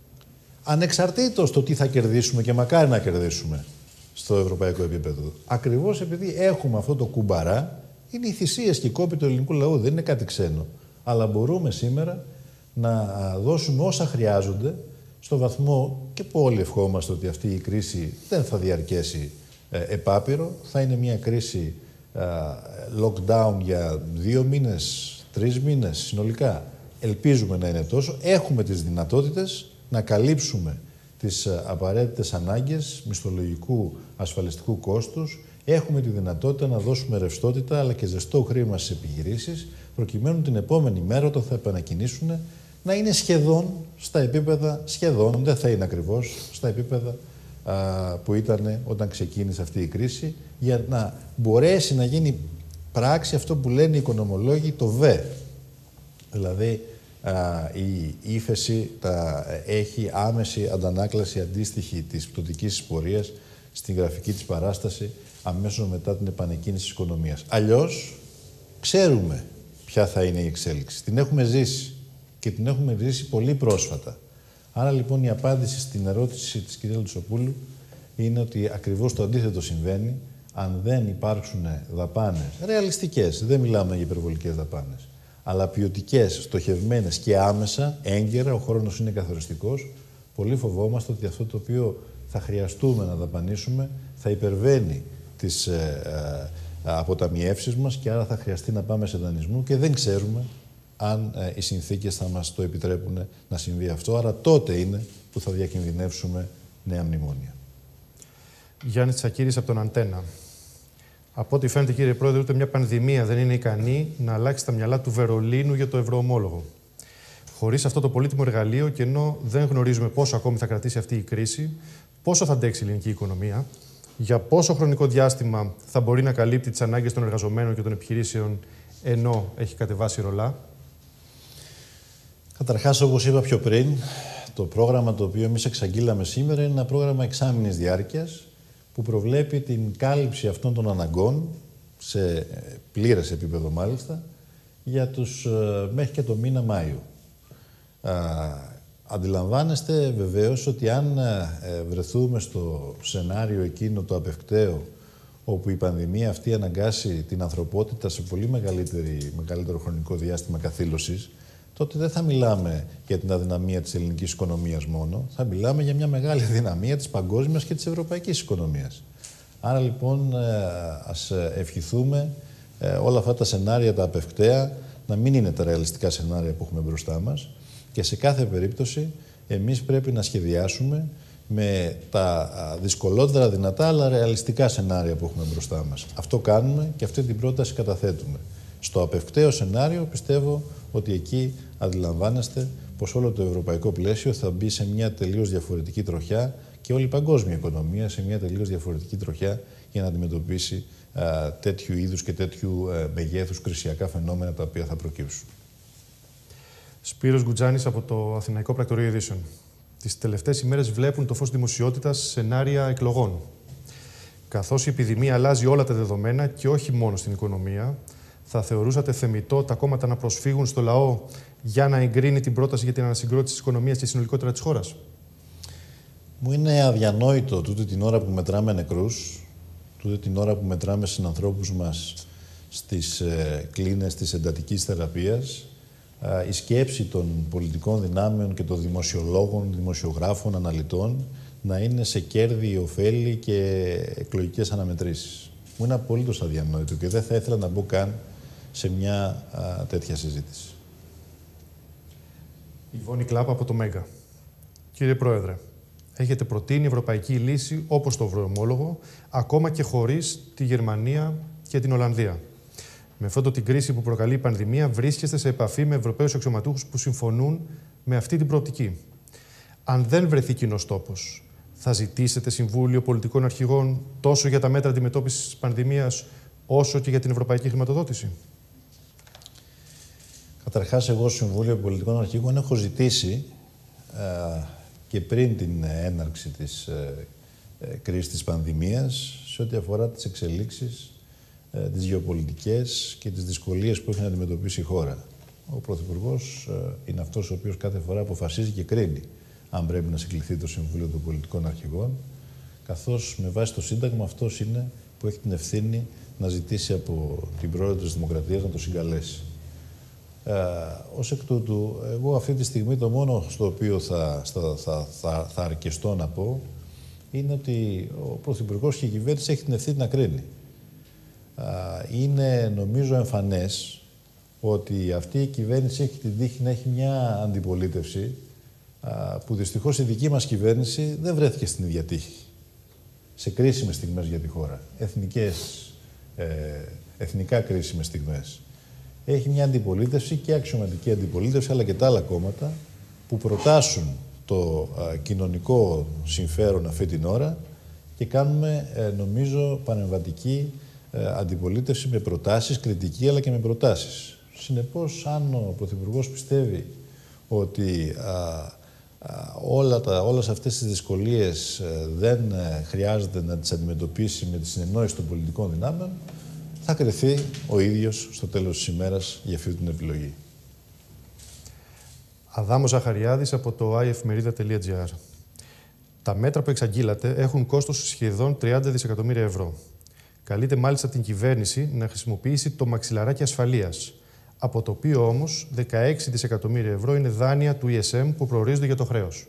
ανεξαρτήτως το τι θα κερδίσουμε, και μακάρι να κερδίσουμε στο ευρωπαϊκό επίπεδο. Ακριβώς επειδή έχουμε αυτό το κουμπαρά, είναι οι θυσίες και οι κόποι του ελληνικού λαού, δεν είναι κάτι ξένο. Αλλά μπορούμε σήμερα να δώσουμε όσα χρειάζονται, στο βαθμό και που όλοι ευχόμαστε ότι αυτή η κρίση δεν θα διαρκέσει ε, επάπειρο. Θα είναι μια κρίση ε, lockdown για δύο μήνες, τρεις μήνες συνολικά. Ελπίζουμε να είναι τόσο. Έχουμε τις δυνατότητες να καλύψουμε τις ε, απαραίτητες ανάγκες μισθολογικού ασφαλιστικού κόστους. Έχουμε τη δυνατότητα να δώσουμε ρευστότητα αλλά και ζεστό χρήμα στις επιχειρήσεις, προκειμένου την επόμενη μέρα, όταν θα επανακινήσουν, να είναι σχεδόν στα επίπεδα, σχεδόν, δεν θα είναι ακριβώς, στα επίπεδα α, που ήταν όταν ξεκίνησε αυτή η κρίση, για να μπορέσει να γίνει πράξη αυτό που λένε οι οικονομολόγοι το ΒΕ. Δηλαδή α, η ύφεση τα, έχει άμεση αντανάκλαση αντίστοιχη της πτωτικής πορείας στην γραφική της παράσταση αμέσως μετά την επανεκκίνηση της οικονομίας. Αλλιώς ξέρουμε ποια θα είναι η εξέλιξη. Την έχουμε ζήσει. Και την έχουμε ζήσει πολύ πρόσφατα. Άρα λοιπόν η απάντηση στην ερώτηση της κυρίας Λατσοπούλου είναι ότι ακριβώς το αντίθετο συμβαίνει. αν δεν υπάρξουν δαπάνες ρεαλιστικές, δεν μιλάμε για υπερβολικές δαπάνες, αλλά ποιοτικές, στοχευμένες και άμεσα, έγκαιρα, ο χρόνος είναι καθοριστικός, πολύ φοβόμαστε ότι αυτό το οποίο θα χρειαστούμε να δαπανίσουμε θα υπερβαίνει τις ε, ε, αποταμιεύσεις μας και άρα θα χρειαστεί να πάμε σε δανεισμό και δεν ξέρουμε αν ε, οι συνθήκες θα μας το επιτρέπουν να συμβεί αυτό. Άρα τότε είναι που θα διακινδυνεύσουμε νέα μνημόνια. Γιάννης Τσακύρης από τον Αντένα. Από ό,τι φαίνεται, κύριε Πρόεδρε, ούτε μια πανδημία δεν είναι ικανή να αλλάξει τα μυαλά του Βερολίνου για το ευρωομόλογο. Χωρίς αυτό το πολύτιμο εργαλείο, και ενώ δεν γνωρίζουμε πόσο ακόμη θα κρατήσει αυτή η κρίση, πόσο θα αντέξει η ελληνική οικονομία, για πόσο χρονικό διάστημα θα μπορεί να καλύπτει τις ανάγκες των εργαζομένων και των επιχειρήσεων, ενώ έχει κατεβάσει ρολά. Καταρχάς, όπως είπα πιο πριν, το πρόγραμμα το οποίο εμείς εξαγγείλαμε σήμερα είναι ένα πρόγραμμα εξάμηνης διάρκειας που προβλέπει την κάλυψη αυτών των αναγκών, σε πλήρες επίπεδο μάλιστα, για τους, μέχρι και το μήνα Μάιο. Α, αντιλαμβάνεστε βεβαίως ότι αν ε, βρεθούμε στο σενάριο εκείνο το απευκταίο, όπου η πανδημία αυτή αναγκάσει την ανθρωπότητα σε πολύ μεγαλύτερη, μεγαλύτερο χρονικό διάστημα καθήλωσης, τότε δεν θα μιλάμε για την αδυναμία της ελληνικής οικονομίας μόνο, θα μιλάμε για μια μεγάλη αδυναμία της παγκόσμιας και της ευρωπαϊκής οικονομίας. Άρα λοιπόν ας ευχηθούμε όλα αυτά τα σενάρια τα απευκταία να μην είναι τα ρεαλιστικά σενάρια που έχουμε μπροστά μας και σε κάθε περίπτωση εμείς πρέπει να σχεδιάσουμε με τα δυσκολότερα δυνατά αλλά ρεαλιστικά σενάρια που έχουμε μπροστά μας. Αυτό κάνουμε και αυτή την πρόταση καταθέτουμε. Στο απευκταίο σενάριο πιστεύω ότι εκεί αντιλαμβάνεστε πως όλο το ευρωπαϊκό πλαίσιο θα μπει σε μια τελείως διαφορετική τροχιά και όλη η παγκόσμια οικονομία σε μια τελείως διαφορετική τροχιά για να αντιμετωπίσει α, τέτοιου είδους και τέτοιου α, μεγέθους κρισιακά φαινόμενα τα οποία θα προκύψουν. Σπύρος Γκουτζάνης από το Αθηναϊκό Πρακτορείο Ειδήσεων. Τις τελευταίες ημέρες βλέπουν το φως δημοσιότητας σενάρια εκλογών. Καθώς η επιδημία αλλάζει όλα τα δεδομένα και όχι μόνο στην οικονομία, θα θεωρούσατε θεμιτό τα κόμματα να προσφύγουν στο λαό για να εγκρίνει την πρόταση για την ανασυγκρότηση της οικονομίας και συνολικότερα της χώρας? Μου είναι αδιανόητο τούτη την ώρα που μετράμε νεκρούς, τούτη την ώρα που μετράμε συνανθρώπους μας στις ε, κλίνες της εντατικής θεραπείας, ε, η σκέψη των πολιτικών δυνάμεων και των δημοσιολόγων, δημοσιογράφων, αναλυτών να είναι σε κέρδη, ωφέλη και εκλογικές αναμετρήσεις. Μου είναι απολύτως αδιανόητο και δεν θα ήθελα να μπω καν σε μια α, τέτοια συζήτηση. Ιβόνη Κλάπα από το Μέγκα. Κύριε Πρόεδρε, έχετε προτείνει ευρωπαϊκή λύση όπως το ευρωομόλογο, ακόμα και χωρίς τη Γερμανία και την Ολλανδία. Με αυτό την κρίση που προκαλεί η πανδημία, βρίσκεστε σε επαφή με Ευρωπαίους αξιωματούχους που συμφωνούν με αυτή την προοπτική. Αν δεν βρεθεί κοινός τόπος, θα ζητήσετε Συμβούλιο Πολιτικών Αρχηγών τόσο για τα μέτρα αντιμετώπισης της πανδημίας, όσο και για την ευρωπαϊκή χρηματοδότηση? Καταρχάς, εγώ στο Συμβούλιο Πολιτικών Αρχηγών έχω ζητήσει ε, και πριν την έναρξη της ε, ε, κρίσης της πανδημίας, σε ό,τι αφορά τις εξελίξεις, ε, τις γεωπολιτικές και τις δυσκολίες που έχει να αντιμετωπίσει η χώρα. Ο Πρωθυπουργός ε, είναι αυτός ο οποίος κάθε φορά αποφασίζει και κρίνει αν πρέπει να συγκληθεί το Συμβούλιο των Πολιτικών Αρχηγών, καθώς με βάση το Σύνταγμα αυτός είναι που έχει την ευθύνη να ζητήσει από την Πρόεδρο της Δημοκρατίας να το συγκαλέσει. Ε, ως εκ τούτου, εγώ αυτή τη στιγμή το μόνο στο οποίο θα, θα, θα, θα, θα αρκεστώ να πω είναι ότι ο Πρωθυπουργός και η κυβέρνηση έχει την ευθύνη να κρίνει. Ε, είναι νομίζω εμφανές ότι αυτή η κυβέρνηση έχει την τύχη να έχει μια αντιπολίτευση που δυστυχώς η δική μας κυβέρνηση δεν βρέθηκε στην ίδια τύχη. Σε κρίσιμες στιγμές για τη χώρα. Εθνικές, ε, εθνικά κρίσιμες στιγμές. Έχει μια αντιπολίτευση και αξιωματική αντιπολίτευση, αλλά και τα άλλα κόμματα που προτάσουν το α, κοινωνικό συμφέρον αυτή την ώρα και κάνουμε, ε, νομίζω, πανεμβατική ε, αντιπολίτευση με προτάσεις, κριτική, αλλά και με προτάσεις. Συνεπώς, αν ο Πρωθυπουργός πιστεύει ότι α, Όλα τα, όλες αυτές τις δυσκολίες ε, δεν ε, χρειάζεται να τις αντιμετωπίσει με τη συνεννόηση των πολιτικών δυνάμεων, θα κριθεί ο ίδιος στο τέλος της ημέρας για αυτή την επιλογή. Αδάμος Ζαχαριάδης από το άι εφ μερίδα τελεία τζι άρ. Τα μέτρα που εξαγγείλατε έχουν κόστος σχεδόν τριάντα δισεκατομμύρια ευρώ. Καλείται μάλιστα την κυβέρνηση να χρησιμοποιήσει το μαξιλαράκι ασφαλείας, από το οποίο όμως δεκαέξι δισεκατομμύρια ευρώ είναι δάνεια του ι ες εμ που προορίζονται για το χρέος.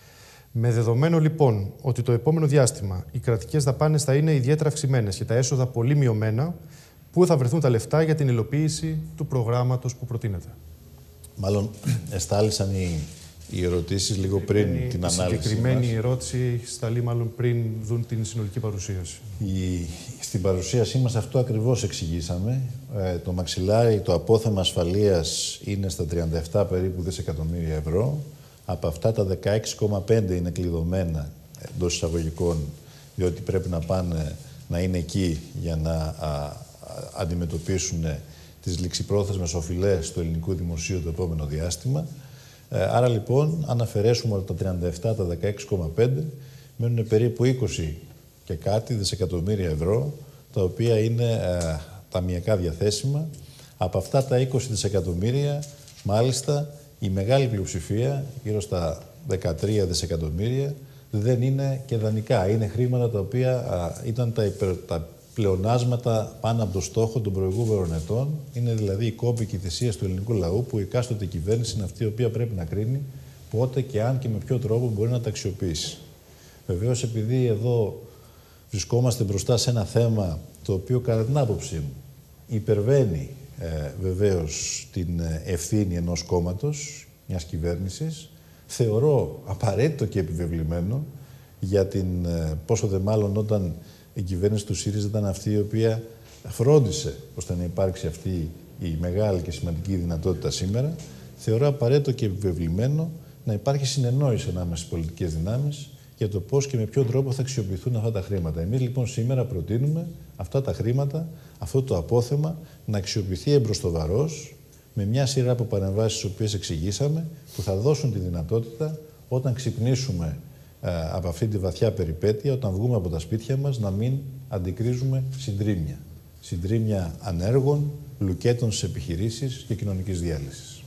Με δεδομένο λοιπόν ότι το επόμενο διάστημα οι κρατικές δαπάνες θα είναι ιδιαίτερα αυξημένες και τα έσοδα πολύ μειωμένα, πού θα βρεθούν τα λεφτά για την υλοποίηση του προγράμματος που προτείνεται? Μάλλον εστάλησαν οι, οι ερωτήσεις λίγο πριν η, την η ανάλυση. Η συγκεκριμένη ερώτηση έχει σταλεί μάλλον πριν δουν την συνολική παρουσίαση. Η, στην παρουσίασή μας αυτό ακριβώς εξηγήσαμε. Ε, το μαξιλάρι, το απόθεμα ασφαλείας είναι στα τριάντα επτά περίπου δισεκατομμύρια ευρώ. Από αυτά τα δεκαέξι κόμμα πέντε είναι κλειδωμένα εντός εισαγωγικών, διότι πρέπει να πάνε να είναι εκεί για να α, α, αντιμετωπίσουν τις ληξιπρόθεσμες οφειλές του ελληνικού δημοσίου το επόμενο διάστημα. Ε, άρα λοιπόν, αν αφαιρέσουμε από τα τριάντα επτά, τα δεκαέξι κόμμα πέντε, μένουν περίπου είκοσι και κάτι δισεκατομμύρια ευρώ, τα οποία είναι ε, ταμιακά διαθέσιμα. Από αυτά τα είκοσι δισεκατομμύρια, μάλιστα, η μεγάλη πλειοψηφία, γύρω στα δεκατρία δισεκατομμύρια, δεν είναι και δανεικά. Είναι χρήματα τα οποία α, ήταν τα, υπερ, τα πλεονάσματα πάνω από το στόχο των προηγούμενων ετών. Είναι δηλαδή οι κόποι και οι θυσίες του ελληνικού λαού, που η εκάστοτε κυβέρνηση είναι αυτή η οποία πρέπει να κρίνει πότε και αν και με ποιο τρόπο μπορεί να τα αξιοποιήσει. Βεβαίως, επειδή εδώ βρισκόμαστε μπροστά σε ένα θέμα το οποίο, κατά την άποψή μου, υπερβαίνει ε, βεβαίως την ευθύνη ενός κόμματος, μιας κυβέρνησης, θεωρώ απαραίτητο και επιβεβλημένο για την, ε, πόσο δε μάλλον όταν η κυβέρνηση του ΣΥΡΙΖΑ ήταν αυτή η οποία φρόντισε ώστε να υπάρξει αυτή η μεγάλη και σημαντική δυνατότητα σήμερα, θεωρώ απαραίτητο και επιβεβλημένο να υπάρχει συνεννόηση ανάμεσα στις πολιτικές δυνάμεις για το πώς και με ποιο τρόπο θα αξιοποιηθούν αυτά τα χρήματα. Εμείς λοιπόν σήμερα προτείνουμε αυτά τα χρήματα, αυτό το απόθεμα, να αξιοποιηθεί εμπροστοβαρώς με μια σειρά από παρεμβάσεις, τις οποίες εξηγήσαμε, που θα δώσουν τη δυνατότητα όταν ξυπνήσουμε ε, από αυτή τη βαθιά περιπέτεια, όταν βγούμε από τα σπίτια μας, να μην αντικρίζουμε συντρίμμια. Συντρίμμια ανέργων, λουκέτων στις επιχειρήσεις και κοινωνικής διάλυσης.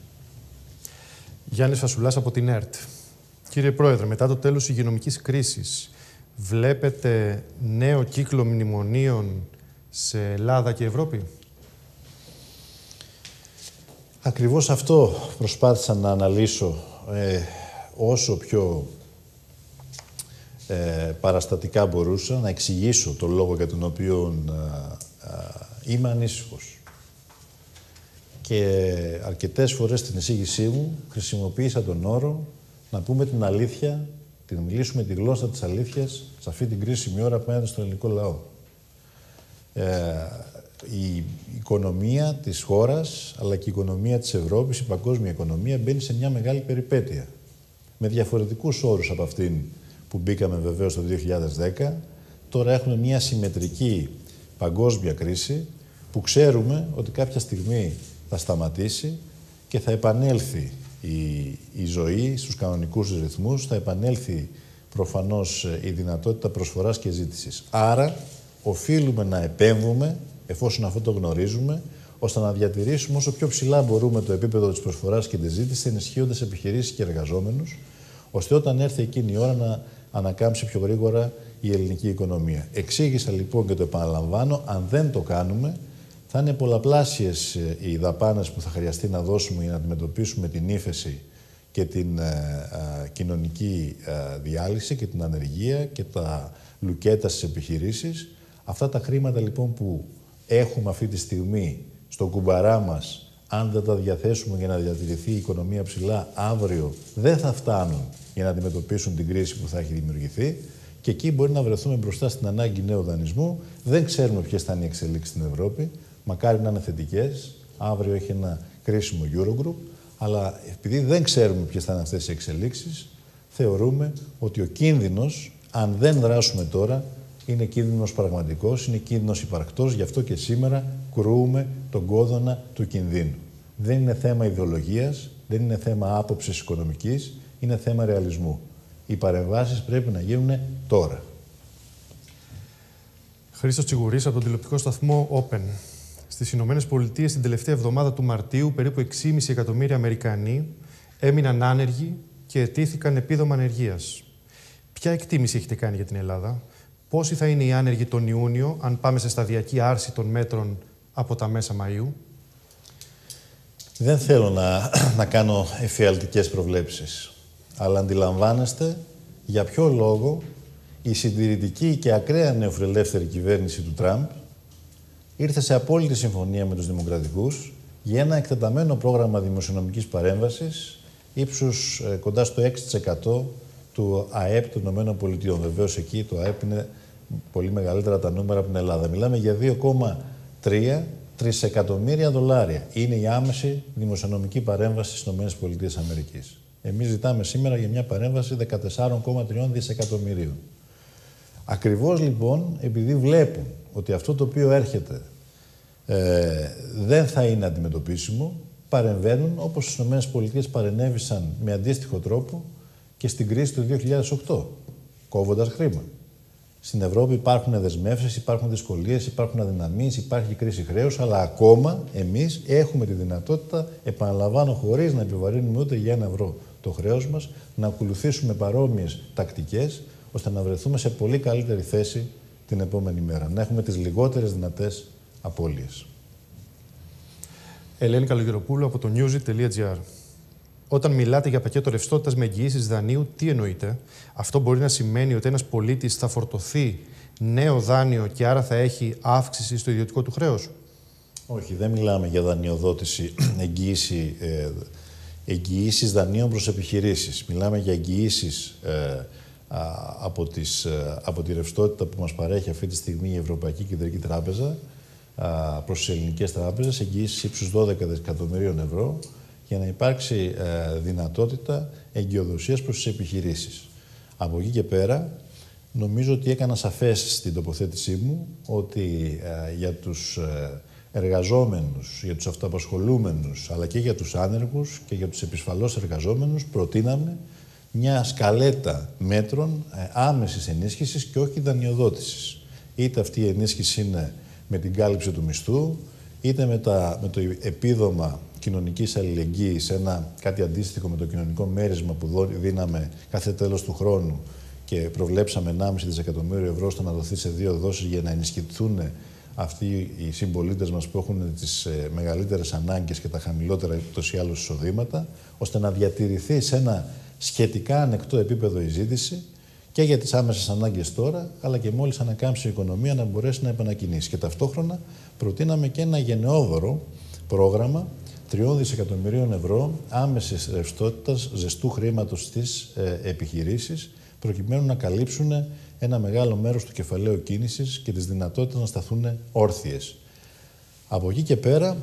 Γιάννης Φασουλάς από την ΕΡΤ. Κύριε Πρόεδρε, μετά το τέλος της υγειονομικής κρίσης, βλέπετε νέο κύκλο μνημονίων σε Ελλάδα και Ευρώπη? Ακριβώς αυτό προσπάθησα να αναλύσω ε, όσο πιο ε, παραστατικά μπορούσα, να εξηγήσω τον λόγο για τον οποίο ε, ε, είμαι ανήσυχος. Και αρκετές φορές στην εισήγησή μου χρησιμοποίησα τον όρο να πούμε την αλήθεια, να μιλήσουμε τη γλώσσα της αλήθειας σε αυτή την κρίσιμη ώρα απέναντι στον ελληνικό λαό. Ε, η οικονομία της χώρας, αλλά και η οικονομία της Ευρώπης, η παγκόσμια οικονομία, μπαίνει σε μια μεγάλη περιπέτεια. Με διαφορετικούς όρους από αυτήν που μπήκαμε βεβαίως το δύο χιλιάδες δέκα. Τώρα έχουμε μια συμμετρική παγκόσμια κρίση που ξέρουμε ότι κάποια στιγμή θα σταματήσει και θα επανέλθει η, η ζωή στους κανονικούς ρυθμούς, θα επανέλθει προφανώς η δυνατότητα προσφοράς και ζήτησης. Άρα, οφείλουμε να επέμβουμε, εφόσον αυτό το γνωρίζουμε, ώστε να διατηρήσουμε όσο πιο ψηλά μπορούμε το επίπεδο της προσφοράς και της ζήτησης, ενισχύοντας επιχειρήσεις και εργαζόμενους, ώστε όταν έρθει εκείνη η ώρα να ανακάμψει πιο γρήγορα η ελληνική οικονομία. Εξήγησα λοιπόν και το επαναλαμβάνω, αν δεν το κάνουμε, θα είναι πολλαπλάσιες οι δαπάνες που θα χρειαστεί να δώσουμε για να αντιμετωπίσουμε την ύφεση και την ε, ε, κοινωνική ε, διάλυση και την ανεργία και τα λουκέτα στις επιχειρήσεις. Αυτά τα χρήματα λοιπόν που έχουμε αυτή τη στιγμή στο κουμπαρά μας, αν δεν τα διαθέσουμε για να διατηρηθεί η οικονομία ψηλά, αύριο δεν θα φτάνουν για να αντιμετωπίσουν την κρίση που θα έχει δημιουργηθεί και εκεί μπορεί να βρεθούμε μπροστά στην ανάγκη νέου δανεισμού. Δεν ξέρουμε ποιες θα είναι οι εξελίξεις στην Ευρώπη. Μακάρι να είναι θετικές. Αύριο έχει ένα κρίσιμο Eurogroup. Αλλά επειδή δεν ξέρουμε ποιες θα είναι αυτές οι εξελίξεις, θεωρούμε ότι ο κίνδυνος, αν δεν δράσουμε τώρα, είναι κίνδυνος πραγματικός, είναι κίνδυνος υπαρκτός. Γι' αυτό και σήμερα κρούουμε τον κόδωνα του κινδύνου. Δεν είναι θέμα ιδεολογίας, δεν είναι θέμα άποψης οικονομικής, είναι θέμα ρεαλισμού. Οι παρεμβάσεις πρέπει να γίνουν τώρα. Χρήστος Τσιγουρής από τον τηλεοπτικό σταθμό Open. Στις Ηνωμένες Πολιτείες την τελευταία εβδομάδα του Μαρτίου περίπου έξι κόμμα πέντε εκατομμύρια Αμερικανοί έμειναν άνεργοι και αιτήθηκαν επίδομα ανεργίας. Ποια εκτίμηση έχετε κάνει για την Ελλάδα? πόσοι θα είναι οι άνεργοι τον Ιούνιο, αν πάμε σε σταδιακή άρση των μέτρων από τα μέσα Μαΐου? Δεν θέλω να, να κάνω εφιαλτικές προβλέψεις, αλλά αντιλαμβάνεστε για ποιο λόγο η συντηρητική και ακραία νεοφιλελεύθερη κυβέρνηση του Τραμπ ήρθε σε απόλυτη συμφωνία με τους δημοκρατικούς για ένα εκτεταμένο πρόγραμμα δημοσιονομικής παρέμβασης ύψους ε, κοντά στο έξι τοις εκατό του ΑΕΠ των ΗΠΑ. Βεβαίως εκεί το ΑΕΠ είναι πολύ μεγαλύτερα τα νούμερα από την Ελλάδα. Μιλάμε για δύο κόμμα τρία τρισεκατομμύρια δολάρια. Είναι η άμεση δημοσιονομική παρέμβαση στις ΗΠΑ. Εμείς ζητάμε σήμερα για μια παρέμβαση δεκατέσσερα κόμμα τρία δισεκατομμυρίων. Ακριβώς λοιπόν, επειδή βλέπουν ότι αυτό το οποίο έρχεται ε, δεν θα είναι αντιμετωπίσιμο, παρεμβαίνουν όπως στις ΗΠΑ παρενέβησαν με αντίστοιχο τρόπο και στην κρίση του δύο χιλιάδες οκτώ, κόβοντας χρήμα. Στην Ευρώπη υπάρχουν δεσμεύσεις, υπάρχουν δυσκολίες, υπάρχουν αδυναμίες, υπάρχει κρίση χρέους, αλλά ακόμα εμείς έχουμε τη δυνατότητα, επαναλαμβάνω, χωρίς να επιβαρύνουμε ούτε για ένα ευρώ το χρέος μας, να ακολουθήσουμε παρόμοιες τακτικές, ώστε να βρεθούμε σε πολύ καλύτερη θέση την επόμενη μέρα. Να έχουμε τις λιγότερες δυνατές απώλειες. Ελένη Καλογεροπούλου από το newsy τελεία gr. Όταν μιλάτε για πακέτο ρευστότητας με εγγυήσεις δανείου, τι εννοείτε? Αυτό μπορεί να σημαίνει ότι ένας πολίτης θα φορτωθεί νέο δάνειο και άρα θα έχει αύξηση στο ιδιωτικό του χρέος? Όχι, δεν μιλάμε για δανειοδότηση, εγγύηση, ε, εγγυήσεις δανείων προς επιχειρήσεις. Μιλάμε για εγγυήσεις ε, α, από, τις, ε, από τη ρευστότητα που μας παρέχει αυτή τη στιγμή η Ευρωπαϊκή Κεντρική Τράπεζα α, προς τις ελληνικές τράπεζες, εγγυήσεις ύψους δώδεκα δισεκατομμυρίων ευρώ, για να υπάρξει ε, δυνατότητα εγκυοδοσίας προς τις επιχειρήσεις. Από εκεί και πέρα, νομίζω ότι έκανα σαφές στην τοποθέτησή μου ότι ε, για τους ε, εργαζόμενους, για τους αυτοαπασχολούμενους, αλλά και για τους άνεργους και για τους επισφαλώς εργαζόμενους, προτείναμε μια σκαλέτα μέτρων ε, άμεσης ενίσχυσης και όχι δανειοδότησης. Είτε αυτή η ενίσχυση είναι με την κάλυψη του μισθού, είτε με, τα, με το επίδομα κοινωνικής αλληλεγγύης, ένα κάτι αντίστοιχο με το κοινωνικό μέρισμα που δίναμε κάθε τέλος του χρόνου και προβλέψαμε ενάμιση δισεκατομμύριο ευρώ ώστε να δοθεί σε δύο δόσεις για να ενισχυθούν αυτοί οι συμπολίτες μας που έχουν τις ε, μεγαλύτερες ανάγκες και τα χαμηλότερα ούτως ή άλλως εισοδήματα, ώστε να διατηρηθεί σε ένα σχετικά ανεκτό επίπεδο η ζήτηση και για τις άμεσες ανάγκες τώρα, αλλά και μόλις ανακάμψει η οικονομία να μπορέσει να επανακινήσει. Και ταυτόχρονα προτείναμε και ένα γενναιόδωρο πρόγραμμα τριών δισεκατομμυρίων ευρώ άμεσης ρευστότητας ζεστού χρήματος στις ε, επιχειρήσεις, προκειμένου να καλύψουν ένα μεγάλο μέρος του κεφαλαίου κίνησης και τις δυνατότητες να σταθούν όρθιες. Από εκεί και πέρα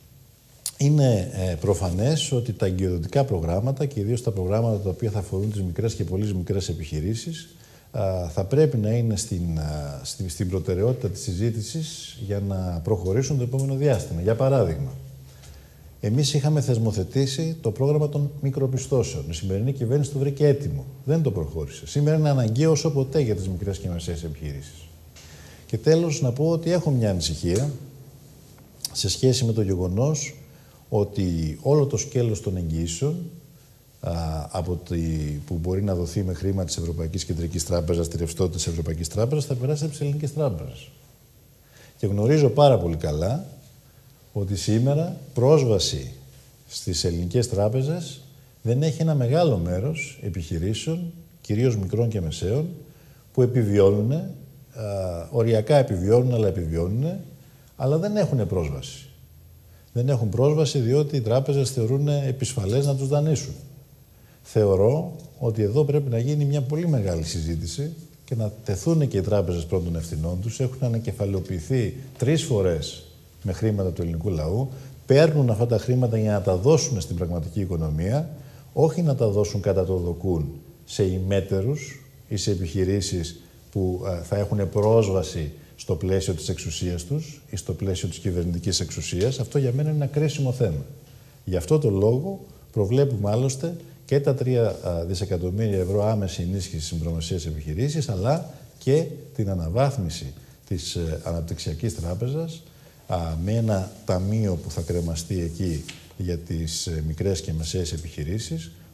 είναι ε, προφανές ότι τα εγκυοδοτικά προγράμματα και ιδίως τα προγράμματα τα οποία θα αφορούν τις μικρές και πολύ μικρές επιχειρήσεις α, θα πρέπει να είναι στην, α, στην, στην προτεραιότητα της συζήτησης για να προχωρήσουν το επόμενο διάστημα. Για παράδειγμα, εμείς είχαμε θεσμοθετήσει το πρόγραμμα των μικροπιστώσεων. Η σημερινή κυβέρνηση το βρήκε έτοιμο. Δεν το προχώρησε. Σήμερα είναι αναγκαίο όσο ποτέ για τις μικρές και μεσαίες επιχειρήσεις. Και τέλος, να πω ότι έχω μια ανησυχία σε σχέση με το γεγονός ότι όλο το σκέλος των εγγυήσεων α, από τη, που μπορεί να δοθεί με χρήμα της Ευρωπαϊκής Κεντρικής Τράπεζας, τη ρευστότητα της Ευρωπαϊκής Τράπεζας, θα περάσει από τις ελληνικές τράπεζες. Και γνωρίζω πάρα πολύ καλά ότι σήμερα πρόσβαση στις ελληνικές τράπεζες δεν έχει ένα μεγάλο μέρος επιχειρήσεων, κυρίως μικρών και μεσαίων, που επιβιώνουν, α, οριακά επιβιώνουν, αλλά επιβιώνουν, αλλά δεν έχουν πρόσβαση. Δεν έχουν πρόσβαση διότι οι τράπεζες θεωρούν επισφαλές να τους δανείσουν. Θεωρώ ότι εδώ πρέπει να γίνει μια πολύ μεγάλη συζήτηση και να τεθούν και οι τράπεζες πρώτων ευθυνών τους. Έχουν ανακεφαλαιοποιηθεί τρεις φορές με χρήματα του ελληνικού λαού, παίρνουν αυτά τα χρήματα για να τα δώσουν στην πραγματική οικονομία, όχι να τα δώσουν κατά το δοκούν σε ημέτερους ή σε επιχειρήσεις που α, θα έχουν πρόσβαση στο πλαίσιο της εξουσίας τους ή στο πλαίσιο της κυβερνητικής εξουσίας. Αυτό για μένα είναι ένα κρίσιμο θέμα. Γι' αυτό το λόγο προβλέπουμε άλλωστε και τα τρία δισεκατομμύρια ευρώ άμεση ενίσχυση στις μικρομεσαίες επιχειρήσεις, αλλά και την αναβάθμιση της ε, Αναπτυξιακής Τράπεζας α, με ένα ταμείο που θα κρεμαστεί εκεί για τις ε, μικρές και μεσαίες επιχειρήσεις,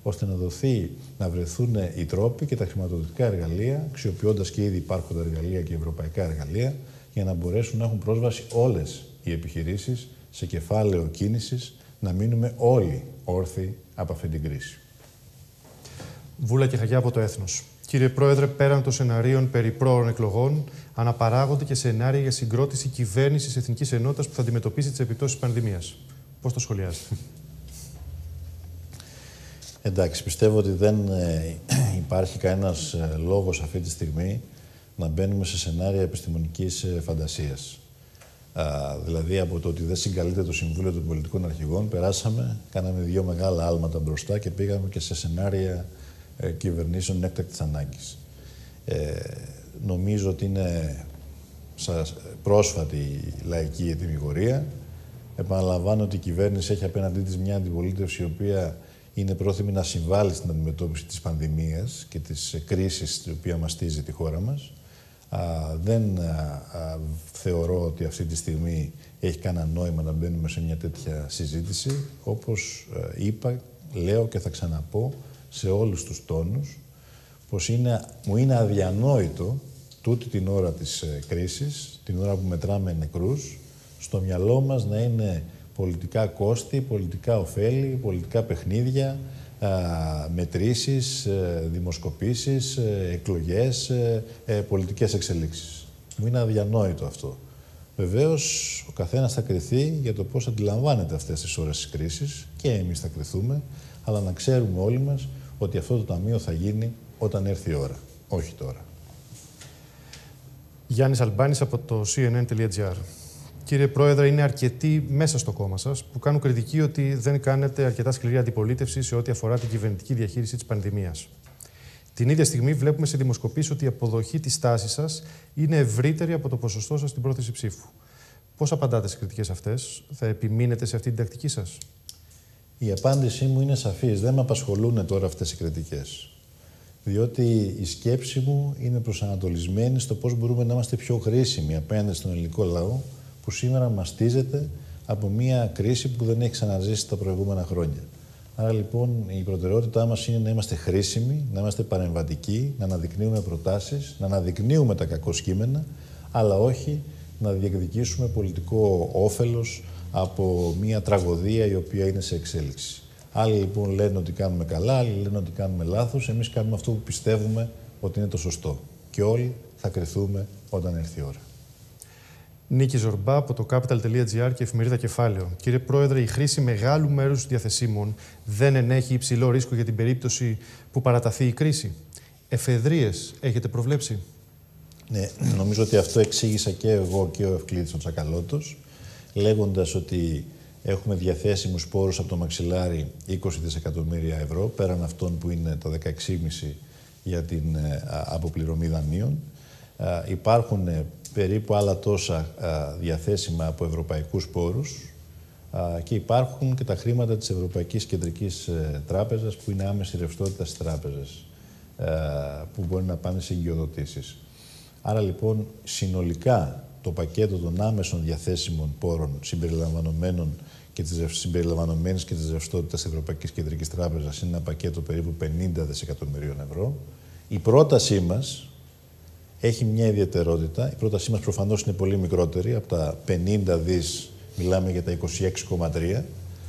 ώστε να δοθεί, να βρεθούν οι τρόποι και τα χρηματοδοτικά εργαλεία, αξιοποιώντας και ήδη υπάρχοντα εργαλεία και ευρωπαϊκά εργαλεία, για να μπορέσουν να έχουν πρόσβαση όλες οι επιχειρήσεις σε κεφάλαιο κίνησης, να μείνουμε όλοι όρθιοι από αυτή την κρίση. Βούλα και Χαγιά από το Έθνος. Κύριε Πρόεδρε, πέραν των σεναρίων περί πρόωρων εκλογών, αναπαράγονται και σενάρια για συγκρότηση κυβέρνησης Εθνικής Ενότητας που θα αντιμετωπίσει τις επιπτώσεις της πανδημίας. Πώς το σχολιάζετε? Εντάξει, πιστεύω ότι δεν ε, υπάρχει κανένας ε, λόγος αυτή τη στιγμή να μπαίνουμε σε σενάρια επιστημονικής ε, φαντασίας. Α, δηλαδή, από το ότι δεν συγκαλείται το Συμβούλιο των Πολιτικών Αρχηγών, περάσαμε, κάναμε δύο μεγάλα άλματα μπροστά και πήγαμε και σε σενάρια ε, κυβερνήσεων έκτακτης ανάγκης. Ε, νομίζω ότι είναι σας, πρόσφατη λαϊκή ετοιμιγορία. Επαναλαμβάνω ότι η κυβέρνηση έχει απέναντί της μια αντιπολίτευση η οποία είναι πρόθυμη να συμβάλλει στην αντιμετώπιση της πανδημίας και της κρίσης την οποία μαστίζει τη χώρα μας. Α, δεν α, α, θεωρώ ότι αυτή τη στιγμή έχει κανένα νόημα να μπαίνουμε σε μια τέτοια συζήτηση. Όπως α, είπα, λέω και θα ξαναπώ σε όλους τους τόνους πως είναι, μου είναι αδιανόητο τούτη την ώρα της ε, κρίσης, την ώρα που μετράμε νεκρούς, στο μυαλό μας να είναι πολιτικά κόστη, πολιτικά ωφέλη, πολιτικά παιχνίδια, α, μετρήσεις, ε, δημοσκοπήσεις, ε, εκλογές, ε, ε, πολιτικές εξελίξεις. Μου είναι αδιανόητο αυτό. Βεβαίως, ο καθένας θα κριθεί για το πώς αντιλαμβάνεται αυτές τις ώρες της κρίσης και εμείς θα κριθούμε, αλλά να ξέρουμε όλοι μας ότι αυτό το ταμείο θα γίνει όταν έρθει η ώρα, όχι τώρα. Γιάννης Αλμπάνης από το σι εν εν τελεία τζι άρ. Κύριε Πρόεδρε, είναι αρκετοί μέσα στο κόμμα σας που κάνουν κριτική ότι δεν κάνετε αρκετά σκληρή αντιπολίτευση σε ό,τι αφορά την κυβερνητική διαχείριση της πανδημίας. Την ίδια στιγμή βλέπουμε σε δημοσκοπήσεις ότι η αποδοχή της τάσης σας είναι ευρύτερη από το ποσοστό σας στην πρόθεση ψήφου. Πώς απαντάτε στις κριτικές αυτές? Θα επιμείνετε σε αυτή την τακτική σας? Η απάντησή μου είναι σαφής. Δεν με απασχολούν τώρα αυτές οι κριτικές. Διότι η σκέψη μου είναι προσανατολισμένη στο πώς μπορούμε να είμαστε πιο χρήσιμοι απέναντι στον ελληνικό λαό, που σήμερα μαστίζεται από μια κρίση που δεν έχει ξαναζήσει τα προηγούμενα χρόνια. Άρα λοιπόν η προτεραιότητά μας είναι να είμαστε χρήσιμοι, να είμαστε παρεμβατικοί, να αναδεικνύουμε προτάσεις, να αναδεικνύουμε τα κακό κείμενα, αλλά όχι να διεκδικήσουμε πολιτικό όφελος από μια τραγωδία η οποία είναι σε εξέλιξη. Άλλοι λοιπόν λένε ότι κάνουμε καλά, άλλοι λένε ότι κάνουμε λάθος. Εμείς κάνουμε αυτό που πιστεύουμε ότι είναι το σωστό. Και όλοι θα κριθούμε όταν έρθει η ώρα. Νίκη Ζορμπά από το capital τελεία τζι άρ και εφημερίδα Κεφάλαιο. Κύριε Πρόεδρε, η χρήση μεγάλου μέρους διαθεσίμων δεν ενέχει υψηλό ρίσκο για την περίπτωση που παραταθεί η κρίση? Εφεδρείες έχετε προβλέψει? Ναι, νομίζω ότι αυτό εξήγησα και εγώ και ο Ευκλήδης ο Τσακαλώτος, λέγοντας ότι έχουμε διαθέσιμους πόρους από το μαξιλάρι είκοσι δισεκατομμύρια ευρώ, πέραν αυτών που είναι τα δεκαέξι κόμμα πέντε για την αποπληρωμή δανείων. Υπάρχουν περίπου άλλα τόσα διαθέσιμα από ευρωπαϊκούς πόρους και υπάρχουν και τα χρήματα της Ευρωπαϊκής Κεντρικής Τράπεζας που είναι άμεση ρευστότητα στις τράπεζες, που μπορεί να πάνε σε εγκυοδοτήσεις. Άρα λοιπόν συνολικά το πακέτο των άμεσων διαθέσιμων πόρων συμπεριλαμβανομένων και της συμπεριλαμβανομένης και της ρευστότητας της Ευρωπαϊκής Κεντρικής Τράπεζας είναι ένα πακέτο περίπου πενήντα δισεκατομμυρίων ευρώ. Η πρότασή μας έχει μια ιδιαιτερότητα. Η πρότασή μας προφανώς είναι πολύ μικρότερη. Από τα πενήντα δις μιλάμε για τα είκοσι έξι κόμμα τρία.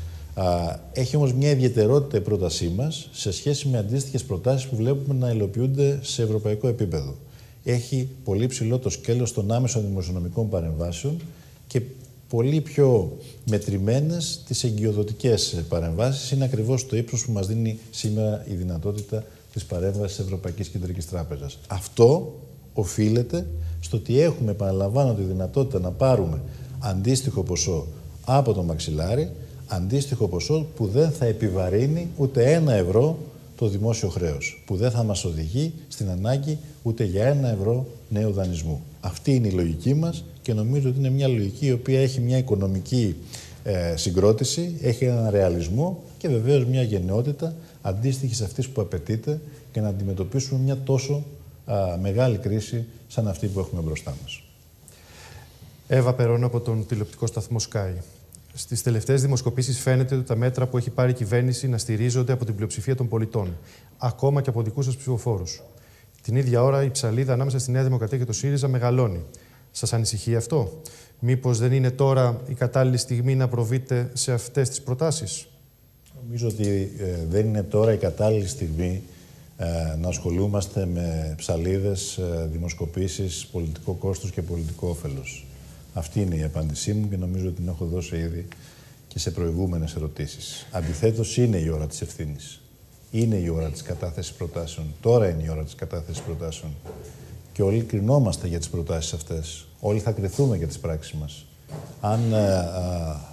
Έχει όμως μια ιδιαιτερότητα η πρότασή μας σε σχέση με αντίστοιχες προτάσεις που βλέπουμε να υλοποιούνται σε ευρωπαϊκό επίπεδο. Έχει πολύ ψηλό το σκέλος των άμεσων δημοσιονομικών παρεμβάσεων και πολύ πιο μετρημένες τις εγκυοδοτικές παρεμβάσεις. Είναι ακριβώς το ύψος που μας δίνει σήμερα η δυνατότητα της παρέμβασης της Ευρωπαϊκής Κεντρικής Τράπεζας. Αυτό οφείλεται στο ότι έχουμε, επαναλαμβάνω, τη δυνατότητα να πάρουμε αντίστοιχο ποσό από το μαξιλάρι, αντίστοιχο ποσό που δεν θα επιβαρύνει ούτε ένα ευρώ το δημόσιο χρέος, που δεν θα μας οδηγεί στην ανάγκη ούτε για ένα ευρώ νέου δανεισμού. Αυτή είναι η λογική μας και νομίζω ότι είναι μια λογική η οποία έχει μια οικονομική ε, συγκρότηση, έχει έναν ρεαλισμό και βεβαίως μια γενναιότητα αντίστοιχη σε αυτής που απαιτείται και να αντιμετωπίσουμε μια τόσο α, μεγάλη κρίση σαν αυτή που έχουμε μπροστά μας. Εύα Περών από τον τηλεοπτικό σταθμό Sky. Στις τελευταίες δημοσκοπήσεις φαίνεται ότι τα μέτρα που έχει πάρει η κυβέρνηση να στηρίζονται από την πλειοψηφία των πολιτών, ακόμα και από δικούς σας ψηφοφόρους. Την ίδια ώρα η ψαλίδα ανάμεσα στη Νέα Δημοκρατία και το ΣΥΡΙΖΑ μεγαλώνει. Σας ανησυχεί αυτό? Μήπως δεν είναι τώρα η κατάλληλη στιγμή να προβείτε σε αυτές τις προτάσεις? Νομίζω ότι ε, δεν είναι τώρα η κατάλληλη στιγμή ε, να ασχολούμαστε με ψαλίδες, ε, δημοσκοπήσεις, πολιτικό κόστος και πολιτικό όφελος. Αυτή είναι η απάντησή μου και νομίζω ότι την έχω δώσει ήδη και σε προηγούμενες ερωτήσεις. Αντιθέτως, είναι η ώρα της ευθύνης. Είναι η ώρα της κατάθεσης προτάσεων. Τώρα είναι η ώρα της κατάθεσης προτάσεων. Και όλοι κρινόμαστε για τις προτάσεις αυτές. Όλοι θα κριθούμε για τις πράξεις μας. Αν, α, α, α,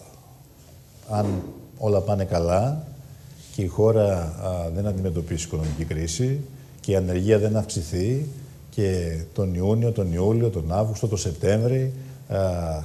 αν όλα πάνε καλά και η χώρα α, δεν αντιμετωπίσει οικονομική κρίση και η ανεργία δεν αυξηθεί και τον Ιούνιο, τον Ιούλιο, τον Αύγουστο, τον Σεπτέμβρη α, α,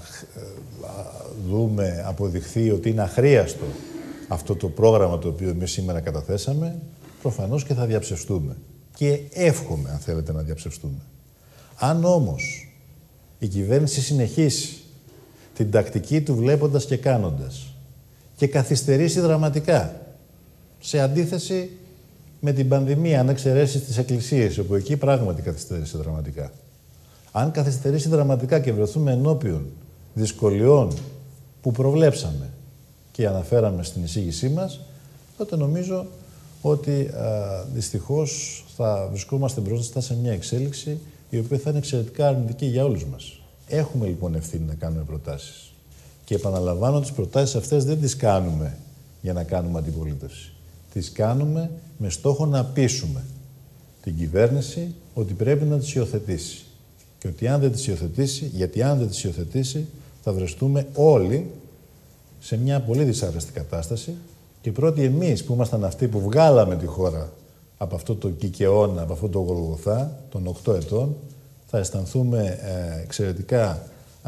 δούμε, αποδειχθεί ότι είναι αχρίαστο αυτό το πρόγραμμα το οποίο εμείς σήμερα καταθέσαμε, προφανώς και θα διαψευστούμε. Και εύχομαι, αν θέλετε, να διαψευστούμε. Αν όμως η κυβέρνηση συνεχίσει την τακτική του βλέποντας και κάνοντας και καθυστερήσει δραματικά, σε αντίθεση με την πανδημία, αν εξαιρέσει τις εκκλησίες, όπου εκεί πράγματι καθυστέρησε δραματικά. Αν καθυστερήσει δραματικά και βρεθούμε ενώπιον δυσκολιών που προβλέψαμε και αναφέραμε στην εισήγησή μας, τότε νομίζω ότι α, δυστυχώς θα βρισκόμαστε μπροστά σε μια εξέλιξη η οποία θα είναι εξαιρετικά αρνητική για όλους μας. Έχουμε λοιπόν ευθύνη να κάνουμε προτάσεις. Και επαναλαμβάνω, τις προτάσεις αυτές δεν τις κάνουμε για να κάνουμε αντιπολίτευση. Τις κάνουμε με στόχο να πείσουμε την κυβέρνηση ότι πρέπει να τις υιοθετήσει. Και ότι αν δεν τις υιοθετήσει, γιατί αν δεν τις υιοθετήσει, θα βρεστούμε όλοι σε μια πολύ δυσάρεστη κατάσταση. Και πρώτοι εμείς που ήμασταν αυτοί που βγάλαμε τη χώρα από αυτό το κικαιώνα, από αυτό το γολγοθά των οκτώ ετών, θα αισθανθούμε ε, εξαιρετικά ε,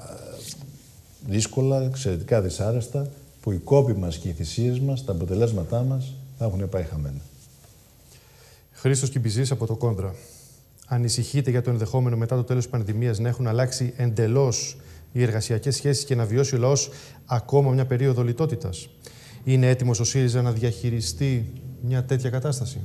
δύσκολα, εξαιρετικά δυσάρεστα, που οι κόποι μας και οι θυσίες μας, τα αποτελέσματά μας, θα έχουν πάει χαμένα. Χρήστος Κιμπιζής από το Κόντρα. Ανησυχείτε για το ενδεχόμενο μετά το τέλος της πανδημίας να έχουν αλλάξει εντελώς οι εργασιακές σχέσεις και να βιώσει ο λαός ακόμα μια περίοδο λιτότητας? Είναι έτοιμος ο ΣΥΡΙΖΑ να διαχειριστεί μια τέτοια κατάσταση?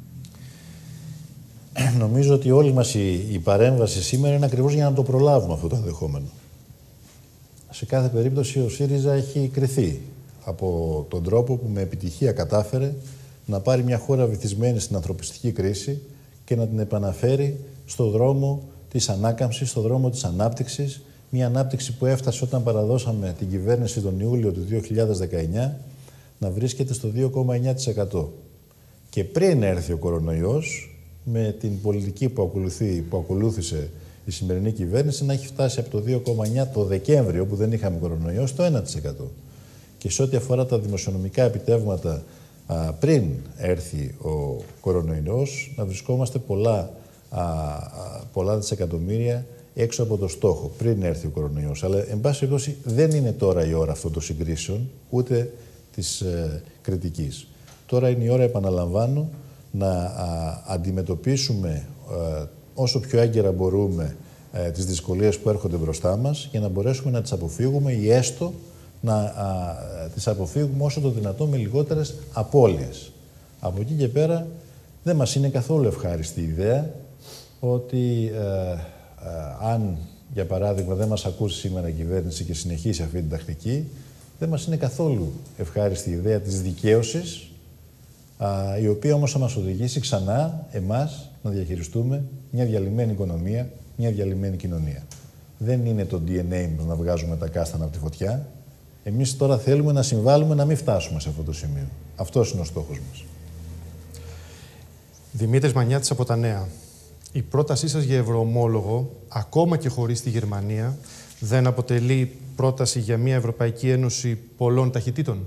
Νομίζω ότι όλη μας η, η παρέμβαση σήμερα είναι ακριβώς για να το προλάβουμε αυτό το ενδεχόμενο. Σε κάθε περίπτωση ο ΣΥΡΙΖΑ έχει κριθεί από τον τρόπο που με επιτυχία κατάφερε να πάρει μια χώρα βυθισμένη στην ανθρωπιστική κρίση και να την επαναφέρει στο δρόμο της ανάκαμψης, στο δρόμο της ανάπτυξης. Μια ανάπτυξη που έφτασε όταν παραδώσαμε την κυβέρνηση τον Ιούλιο του δύο χιλιάδες δεκαεννιά να βρίσκεται στο δύο κόμμα εννιά τοις εκατό. Και πριν έρθει ο κορονοϊός, με την πολιτική που, ακολουθεί, που ακολούθησε η σημερινή κυβέρνηση, να έχει φτάσει από το δύο κόμμα εννιά το Δεκέμβριο, όπου δεν είχαμε κορονοϊό, στο ένα τοις εκατό. Και σε ό,τι αφορά τα δημοσιονομικά επιτεύγματα α, πριν έρθει ο κορονοϊός, να βρισκόμαστε πολλά, α, α, πολλά δισεκατομμύρια έξω από το στόχο, πριν έρθει ο κορονοϊός. Αλλά, εν πάση περιπτώσει, δεν είναι τώρα η ώρα αυτών των συγκρίσεων, ούτε της ε, κριτικής. Τώρα είναι η ώρα, επαναλαμβάνω, να α, αντιμετωπίσουμε ε, όσο πιο έγκαιρα μπορούμε ε, τις δυσκολίες που έρχονται μπροστά μας για να μπορέσουμε να τις αποφύγουμε ή έστω να α, τις αποφύγουμε όσο το δυνατόν με λιγότερες απώλειες. Από εκεί και πέρα δεν μας είναι καθόλου ευχάριστη η ιδέα ότι ε, ε, αν, για παράδειγμα, δεν μας ακούσει σήμερα η κυβέρνηση και συνεχίσει αυτή την τακτική, δεν μας είναι καθόλου ευχάριστη η ιδέα της δικαίωσης, α, η οποία όμως θα μας οδηγήσει ξανά εμάς να διαχειριστούμε μια διαλυμένη οικονομία, μια διαλυμένη κοινωνία. Δεν είναι το ντι εν έι μας να βγάζουμε τα κάστανα από τη φωτιά. Εμείς τώρα θέλουμε να συμβάλλουμε να μην φτάσουμε σε αυτό το σημείο. Αυτός είναι ο στόχος μας. Δημήτρης Μανιάτης από τα Νέα. Η πρότασή σας για ευρωομόλογο, ακόμα και χωρίς τη Γερμανία, δεν αποτελεί πρόταση για μια Ευρωπαϊκή Ένωση πολλών ταχυτήτων?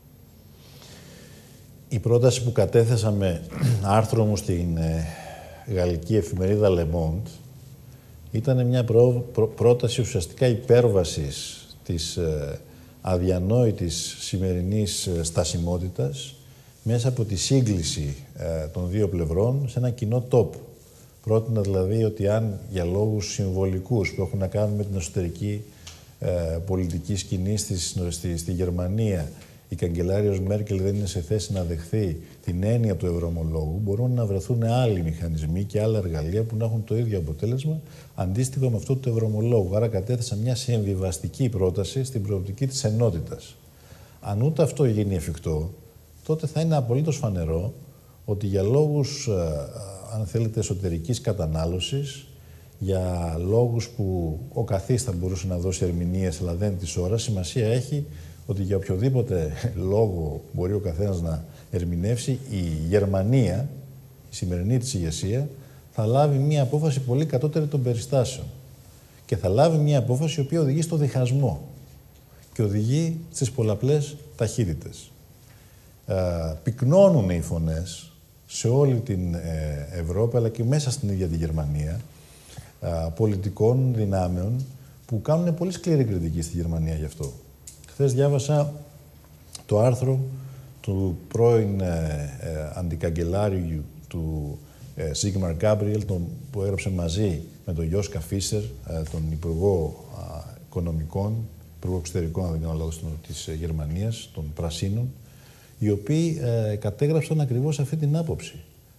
Η πρόταση που κατέθεσα με άρθρο μου στην ε, γαλλική εφημερίδα Le Monde ήταν μια πρό, πρό, πρόταση ουσιαστικά υπέρβασης της ε, αδιανόητης σημερινής ε, στασιμότητας μέσα από τη σύγκληση ε, των δύο πλευρών σε ένα κοινό τόπο. Πρότεινα δηλαδή ότι αν για λόγους συμβολικούς που έχουν να κάνουν με την εσωτερική ε, πολιτική σκηνή στη, στη, στη Γερμανία η καγκελάριος Μέρκελ δεν είναι σε θέση να δεχθεί την έννοια του ευρωομολόγου, μπορούν να βρεθούν άλλοι μηχανισμοί και άλλα εργαλεία που να έχουν το ίδιο αποτέλεσμα αντίστοιχο με αυτό του ευρωομολόγου. Άρα κατέθεσα μια συμβιβαστική πρόταση στην προοπτική της ενότητας. Αν ούτε αυτό γίνει εφικτό, τότε θα είναι απολύτως φανερό ότι για λόγους, αν θέλετε, εσωτερικής κατανάλωσης, για λόγους που ο καθής θα μπορούσε να δώσει ερμηνείες αλλά δεν της ώρας, σημασία έχει ότι για οποιοδήποτε λόγο μπορεί ο καθένας να ερμηνεύσει, η Γερμανία, η σημερινή της ηγεσία, θα λάβει μια απόφαση πολύ κατώτερη των περιστάσεων. Και θα λάβει μια απόφαση η οποία οδηγεί στο διχασμό και οδηγεί στις πολλαπλές ταχύτητες. Ε, πυκνώνουν οι φωνές σε όλη την ε, Ευρώπη, αλλά και μέσα στην ίδια τη Γερμανία, ε, πολιτικών δυνάμεων που κάνουν πολύ σκληρή κριτική στη Γερμανία γι' αυτό. Χθες διάβασα το άρθρο του πρώην ε, ε, αντικαγκελάριου του ε, Sigmar Gabriel, τον, που έγραψε μαζί με τον Joschka Fischer, ε, τον Υπουργό ε, Οικονομικών, Υπουργό Εξωτερικών, αν δεν κάνω λάθος, της ε, Γερμανίας, των Πρασίνων, οι οποίοι ε, κατέγραψαν ακριβώς αυτή την άποψη,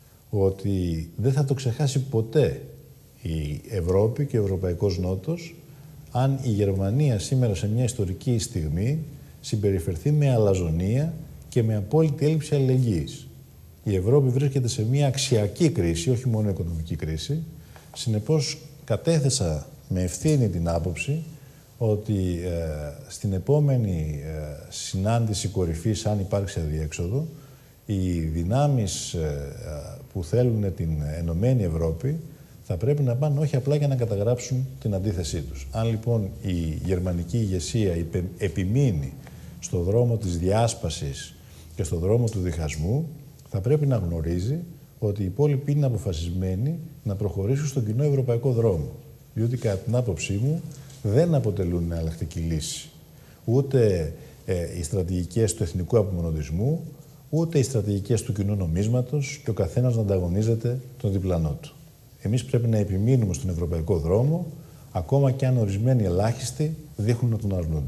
ότι δεν θα το ξεχάσει ποτέ η Ευρώπη και ο Ευρωπαϊκός Νότος αν η Γερμανία σήμερα σε μια ιστορική στιγμή συμπεριφερθεί με αλαζονία και με απόλυτη έλλειψη αλληλεγγύης. Η Ευρώπη βρίσκεται σε μια αξιακή κρίση, όχι μόνο οικονομική κρίση. Συνεπώς, κατέθεσα με ευθύνη την άποψη ότι ε, στην επόμενη ε, συνάντηση κορυφής, αν υπάρξει αδιέξοδο, οι δυνάμεις ε, που θέλουν την Ενωμένη Ευρώπη θα πρέπει να πάνε όχι απλά για να καταγράψουν την αντίθεσή τους. Αν λοιπόν η γερμανική ηγεσία επιμείνει στο δρόμο της διάσπασης και στο δρόμο του διχασμού, θα πρέπει να γνωρίζει ότι οι υπόλοιποι είναι αποφασισμένοι να προχωρήσουν στον κοινό ευρωπαϊκό δρόμο. Διότι κατά την άποψή μου δεν αποτελούν εναλλακτική λύση. Ούτε ε, οι στρατηγικές του εθνικού απομονωτισμού, ούτε οι στρατηγικές του κοινού νομίσματος και ο καθένας να ανταγωνίζεται τον διπλανό του. Εμείς πρέπει να επιμείνουμε στον ευρωπαϊκό δρόμο, ακόμα και αν ορισμένοι ελάχιστοι δείχνουν να τον αρνούνται.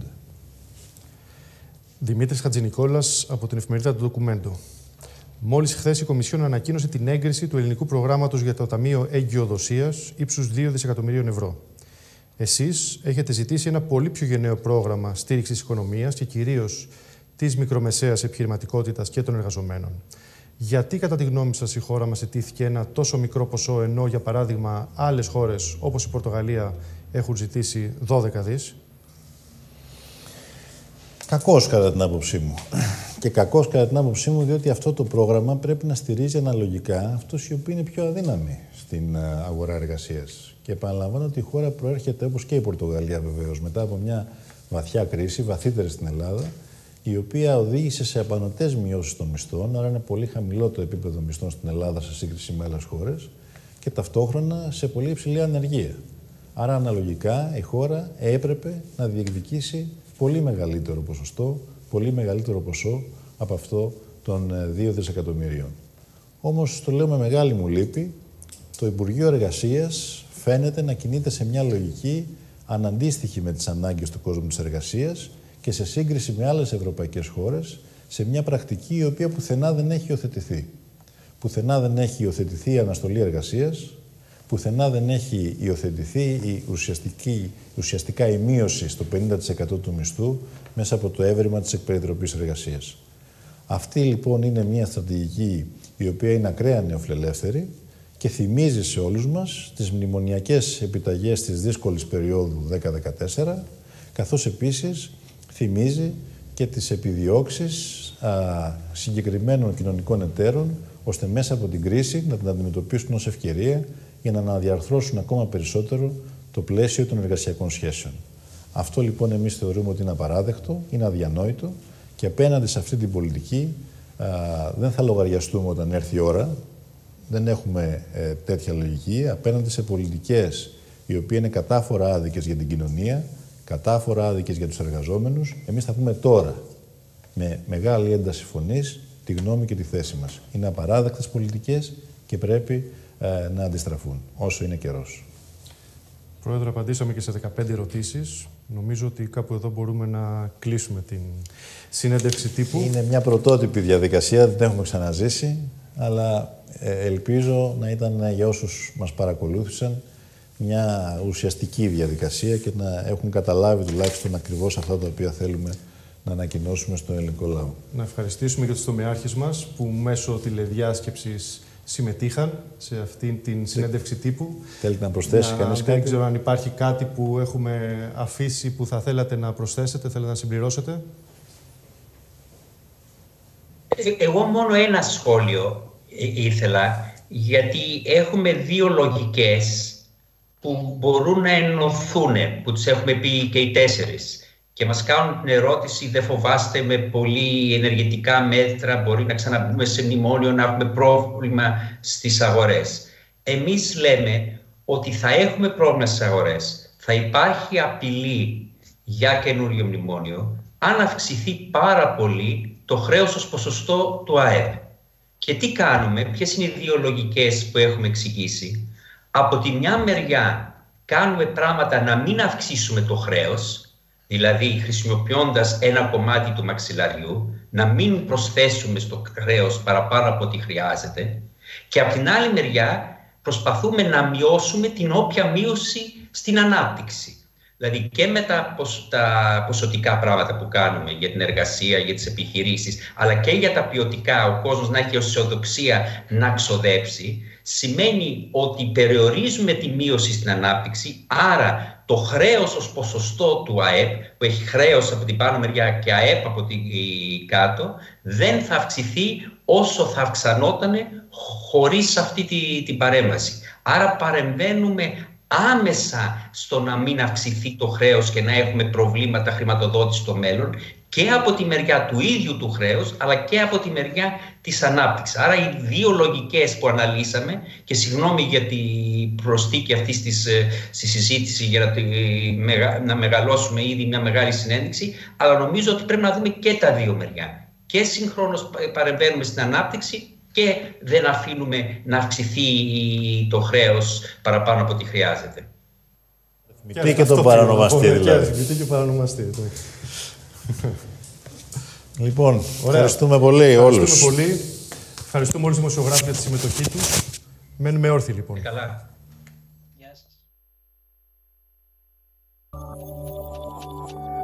Δημήτρης Χατζηνικόλας από την εφημερίδα του Ντοκουμέντο. Μόλις χθες η Κομισιόν ανακοίνωσε την έγκριση του ελληνικού προγράμματος για το Ταμείο Εγκυοδοσίας ύψους δύο δισεκατομμυρίων ευρώ. Εσείς έχετε ζητήσει ένα πολύ πιο γενναίο πρόγραμμα στήριξης της οικονομίας και κυρίως της μικρομεσαίας επιχειρηματικότητας και των εργαζομένων. Γιατί, κατά τη γνώμη σας, η χώρα μας ετήθηκε ένα τόσο μικρό ποσό, ενώ, για παράδειγμα, άλλες χώρες, όπως η Πορτογαλία, έχουν ζητήσει δώδεκα δις? Κακός, κατά την άποψή μου. Και κακός, κατά την άποψή μου, διότι αυτό το πρόγραμμα πρέπει να στηρίζει αναλογικά αυτούς οι οποίοι είναι πιο αδύναμοι στην αγορά εργασίας. Και επαναλαμβάνω ότι η χώρα προέρχεται, όπως και η Πορτογαλία βεβαίως, μετά από μια βαθιά κρίση, βαθύτερη στην Ελλάδα, η οποία οδήγησε σε απανωτές μειώσεις των μισθών, άρα είναι πολύ χαμηλό το επίπεδο μισθών στην Ελλάδα σε σύγκριση με άλλες χώρες, και ταυτόχρονα σε πολύ υψηλή ανεργία. Άρα, αναλογικά, η χώρα έπρεπε να διεκδικήσει πολύ μεγαλύτερο ποσοστό, πολύ μεγαλύτερο ποσό από αυτό των δύο δισεκατομμυρίων. Όμως, το λέω με μεγάλη μου λύπη, το Υπουργείο Εργασίας φαίνεται να κινείται σε μια λογική αναντίστοιχη με τις ανάγκες του κόσμου της εργασίας και σε σύγκριση με άλλες ευρωπαϊκές χώρες, σε μια πρακτική η οποία πουθενά δεν έχει υιοθετηθεί. Πουθενά δεν έχει υιοθετηθεί η αναστολή εργασίας, πουθενά δεν έχει υιοθετηθεί η ουσιαστική, ουσιαστικά η μείωση στο πενήντα τοις εκατό του μισθού μέσα από το έβριμα της εκπεριτροπής εργασίας. Αυτή λοιπόν είναι μια στρατηγική η οποία είναι ακραία νεοφιλελεύθερη και θυμίζει σε όλους μας τις μνημονιακές επιταγές της δύσκολης περίοδου δέκα δεκατέσσερα, καθώς επίσης θυμίζει και τις επιδιώξεις α, συγκεκριμένων κοινωνικών εταίρων, ώστε μέσα από την κρίση να την αντιμετωπίσουν ως ευκαιρία για να αναδιαρθρώσουν ακόμα περισσότερο το πλαίσιο των εργασιακών σχέσεων. Αυτό λοιπόν εμείς θεωρούμε ότι είναι απαράδεκτο, είναι αδιανόητο και απέναντι σε αυτή την πολιτική α, δεν θα λογαριαστούμε όταν έρθει η ώρα. Δεν έχουμε ε, τέτοια λογική. Απέναντι σε πολιτικές οι οποίες είναι κατάφορα άδικες για την κοινωνία, κατάφορα άδικες για τους εργαζόμενους, εμείς θα πούμε τώρα, με μεγάλη ένταση φωνής, τη γνώμη και τη θέση μας. Είναι απαράδεκτες πολιτικές και πρέπει ε, να αντιστραφούν, όσο είναι καιρός. Πρόεδρε, απαντήσαμε και σε δεκαπέντε ερωτήσεις. Νομίζω ότι κάπου εδώ μπορούμε να κλείσουμε την συνέντευξη τύπου. Είναι μια πρωτότυπη διαδικασία, δεν την έχουμε ξαναζήσει, αλλά ε, ελπίζω να ήταν για όσους μας παρακολούθησαν μια ουσιαστική διαδικασία και να έχουν καταλάβει τουλάχιστον ακριβώς αυτά τα οποία θέλουμε να ανακοινώσουμε στον ελληνικό λαό. Να ευχαριστήσουμε και τους τομεάρχες μας που μέσω τηλεδιάσκεψης συμμετείχαν σε αυτήν την συνέντευξη τύπου. Θέλετε να προσθέσει να, κανείς κάτι? Δεν ξέρω αν υπάρχει κάτι που έχουμε αφήσει που θα θέλατε να προσθέσετε, θέλετε να συμπληρώσετε. Εγώ μόνο ένα σχόλιο ήθελα, γιατί έχουμε δύο λογικές που μπορούν να ενωθούν, που τους έχουμε πει και οι τέσσερις. Και μας κάνουν την ερώτηση, δεν φοβάστε με πολύ ενεργητικά μέτρα, μπορεί να ξαναμπούμε σε μνημόνιο, να έχουμε πρόβλημα στις αγορές. Εμείς λέμε ότι θα έχουμε πρόβλημα στις αγορές, θα υπάρχει απειλή για καινούριο μνημόνιο, αν αυξηθεί πάρα πολύ το χρέος ως ποσοστό του ΑΕΠ. Και τι κάνουμε, ποιες είναι οι δύο λογικές που έχουμε εξηγήσει. Από τη μια μεριά κάνουμε πράγματα να μην αυξήσουμε το χρέος, δηλαδή χρησιμοποιώντας ένα κομμάτι του μαξιλαριού, να μην προσθέσουμε στο χρέος παραπάνω από ό,τι χρειάζεται, και από την άλλη μεριά προσπαθούμε να μειώσουμε την όποια μείωση στην ανάπτυξη. Δηλαδή και με τα, τα ποσοτικά πράγματα που κάνουμε για την εργασία, για τις επιχειρήσεις, αλλά και για τα ποιοτικά, ο κόσμος να έχει αισιοδοξία να ξοδέψει, σημαίνει ότι περιορίζουμε τη μείωση στην ανάπτυξη, άρα το χρέος ως ποσοστό του ΑΕΠ, που έχει χρέος από την πάνω μεριά και ΑΕΠ από την κάτω, δεν θα αυξηθεί όσο θα αυξανόταν χωρίς αυτή την, την παρέμβαση. Άρα παρεμβαίνουμε άμεσα στο να μην αυξηθεί το χρέος και να έχουμε προβλήματα χρηματοδότησης στο μέλλον, και από τη μεριά του ίδιου του χρέους, αλλά και από τη μεριά της ανάπτυξης. Άρα οι δύο λογικές που αναλύσαμε, και συγγνώμη για την προσθήκη αυτής της στη συζήτηση για να, να μεγαλώσουμε ήδη μια μεγάλη συνέντευξη, αλλά νομίζω ότι πρέπει να δούμε και τα δύο μεριά. Και συγχρόνως παρεμβαίνουμε στην ανάπτυξη και δεν αφήνουμε να αυξηθεί το χρέος παραπάνω από ό,τι χρειάζεται. Τι και το παρανομαστή δηλαδή. Τι και παρανομαστή. Λοιπόν, ωραία. Ευχαριστούμε πολύ όλους. Ευχαριστούμε πολύ. Ευχαριστούμε όλους τους δημοσιογράφους για τη συμμετοχή τους. Μένουμε όρθιοι λοιπόν. Καλά. Γεια σας.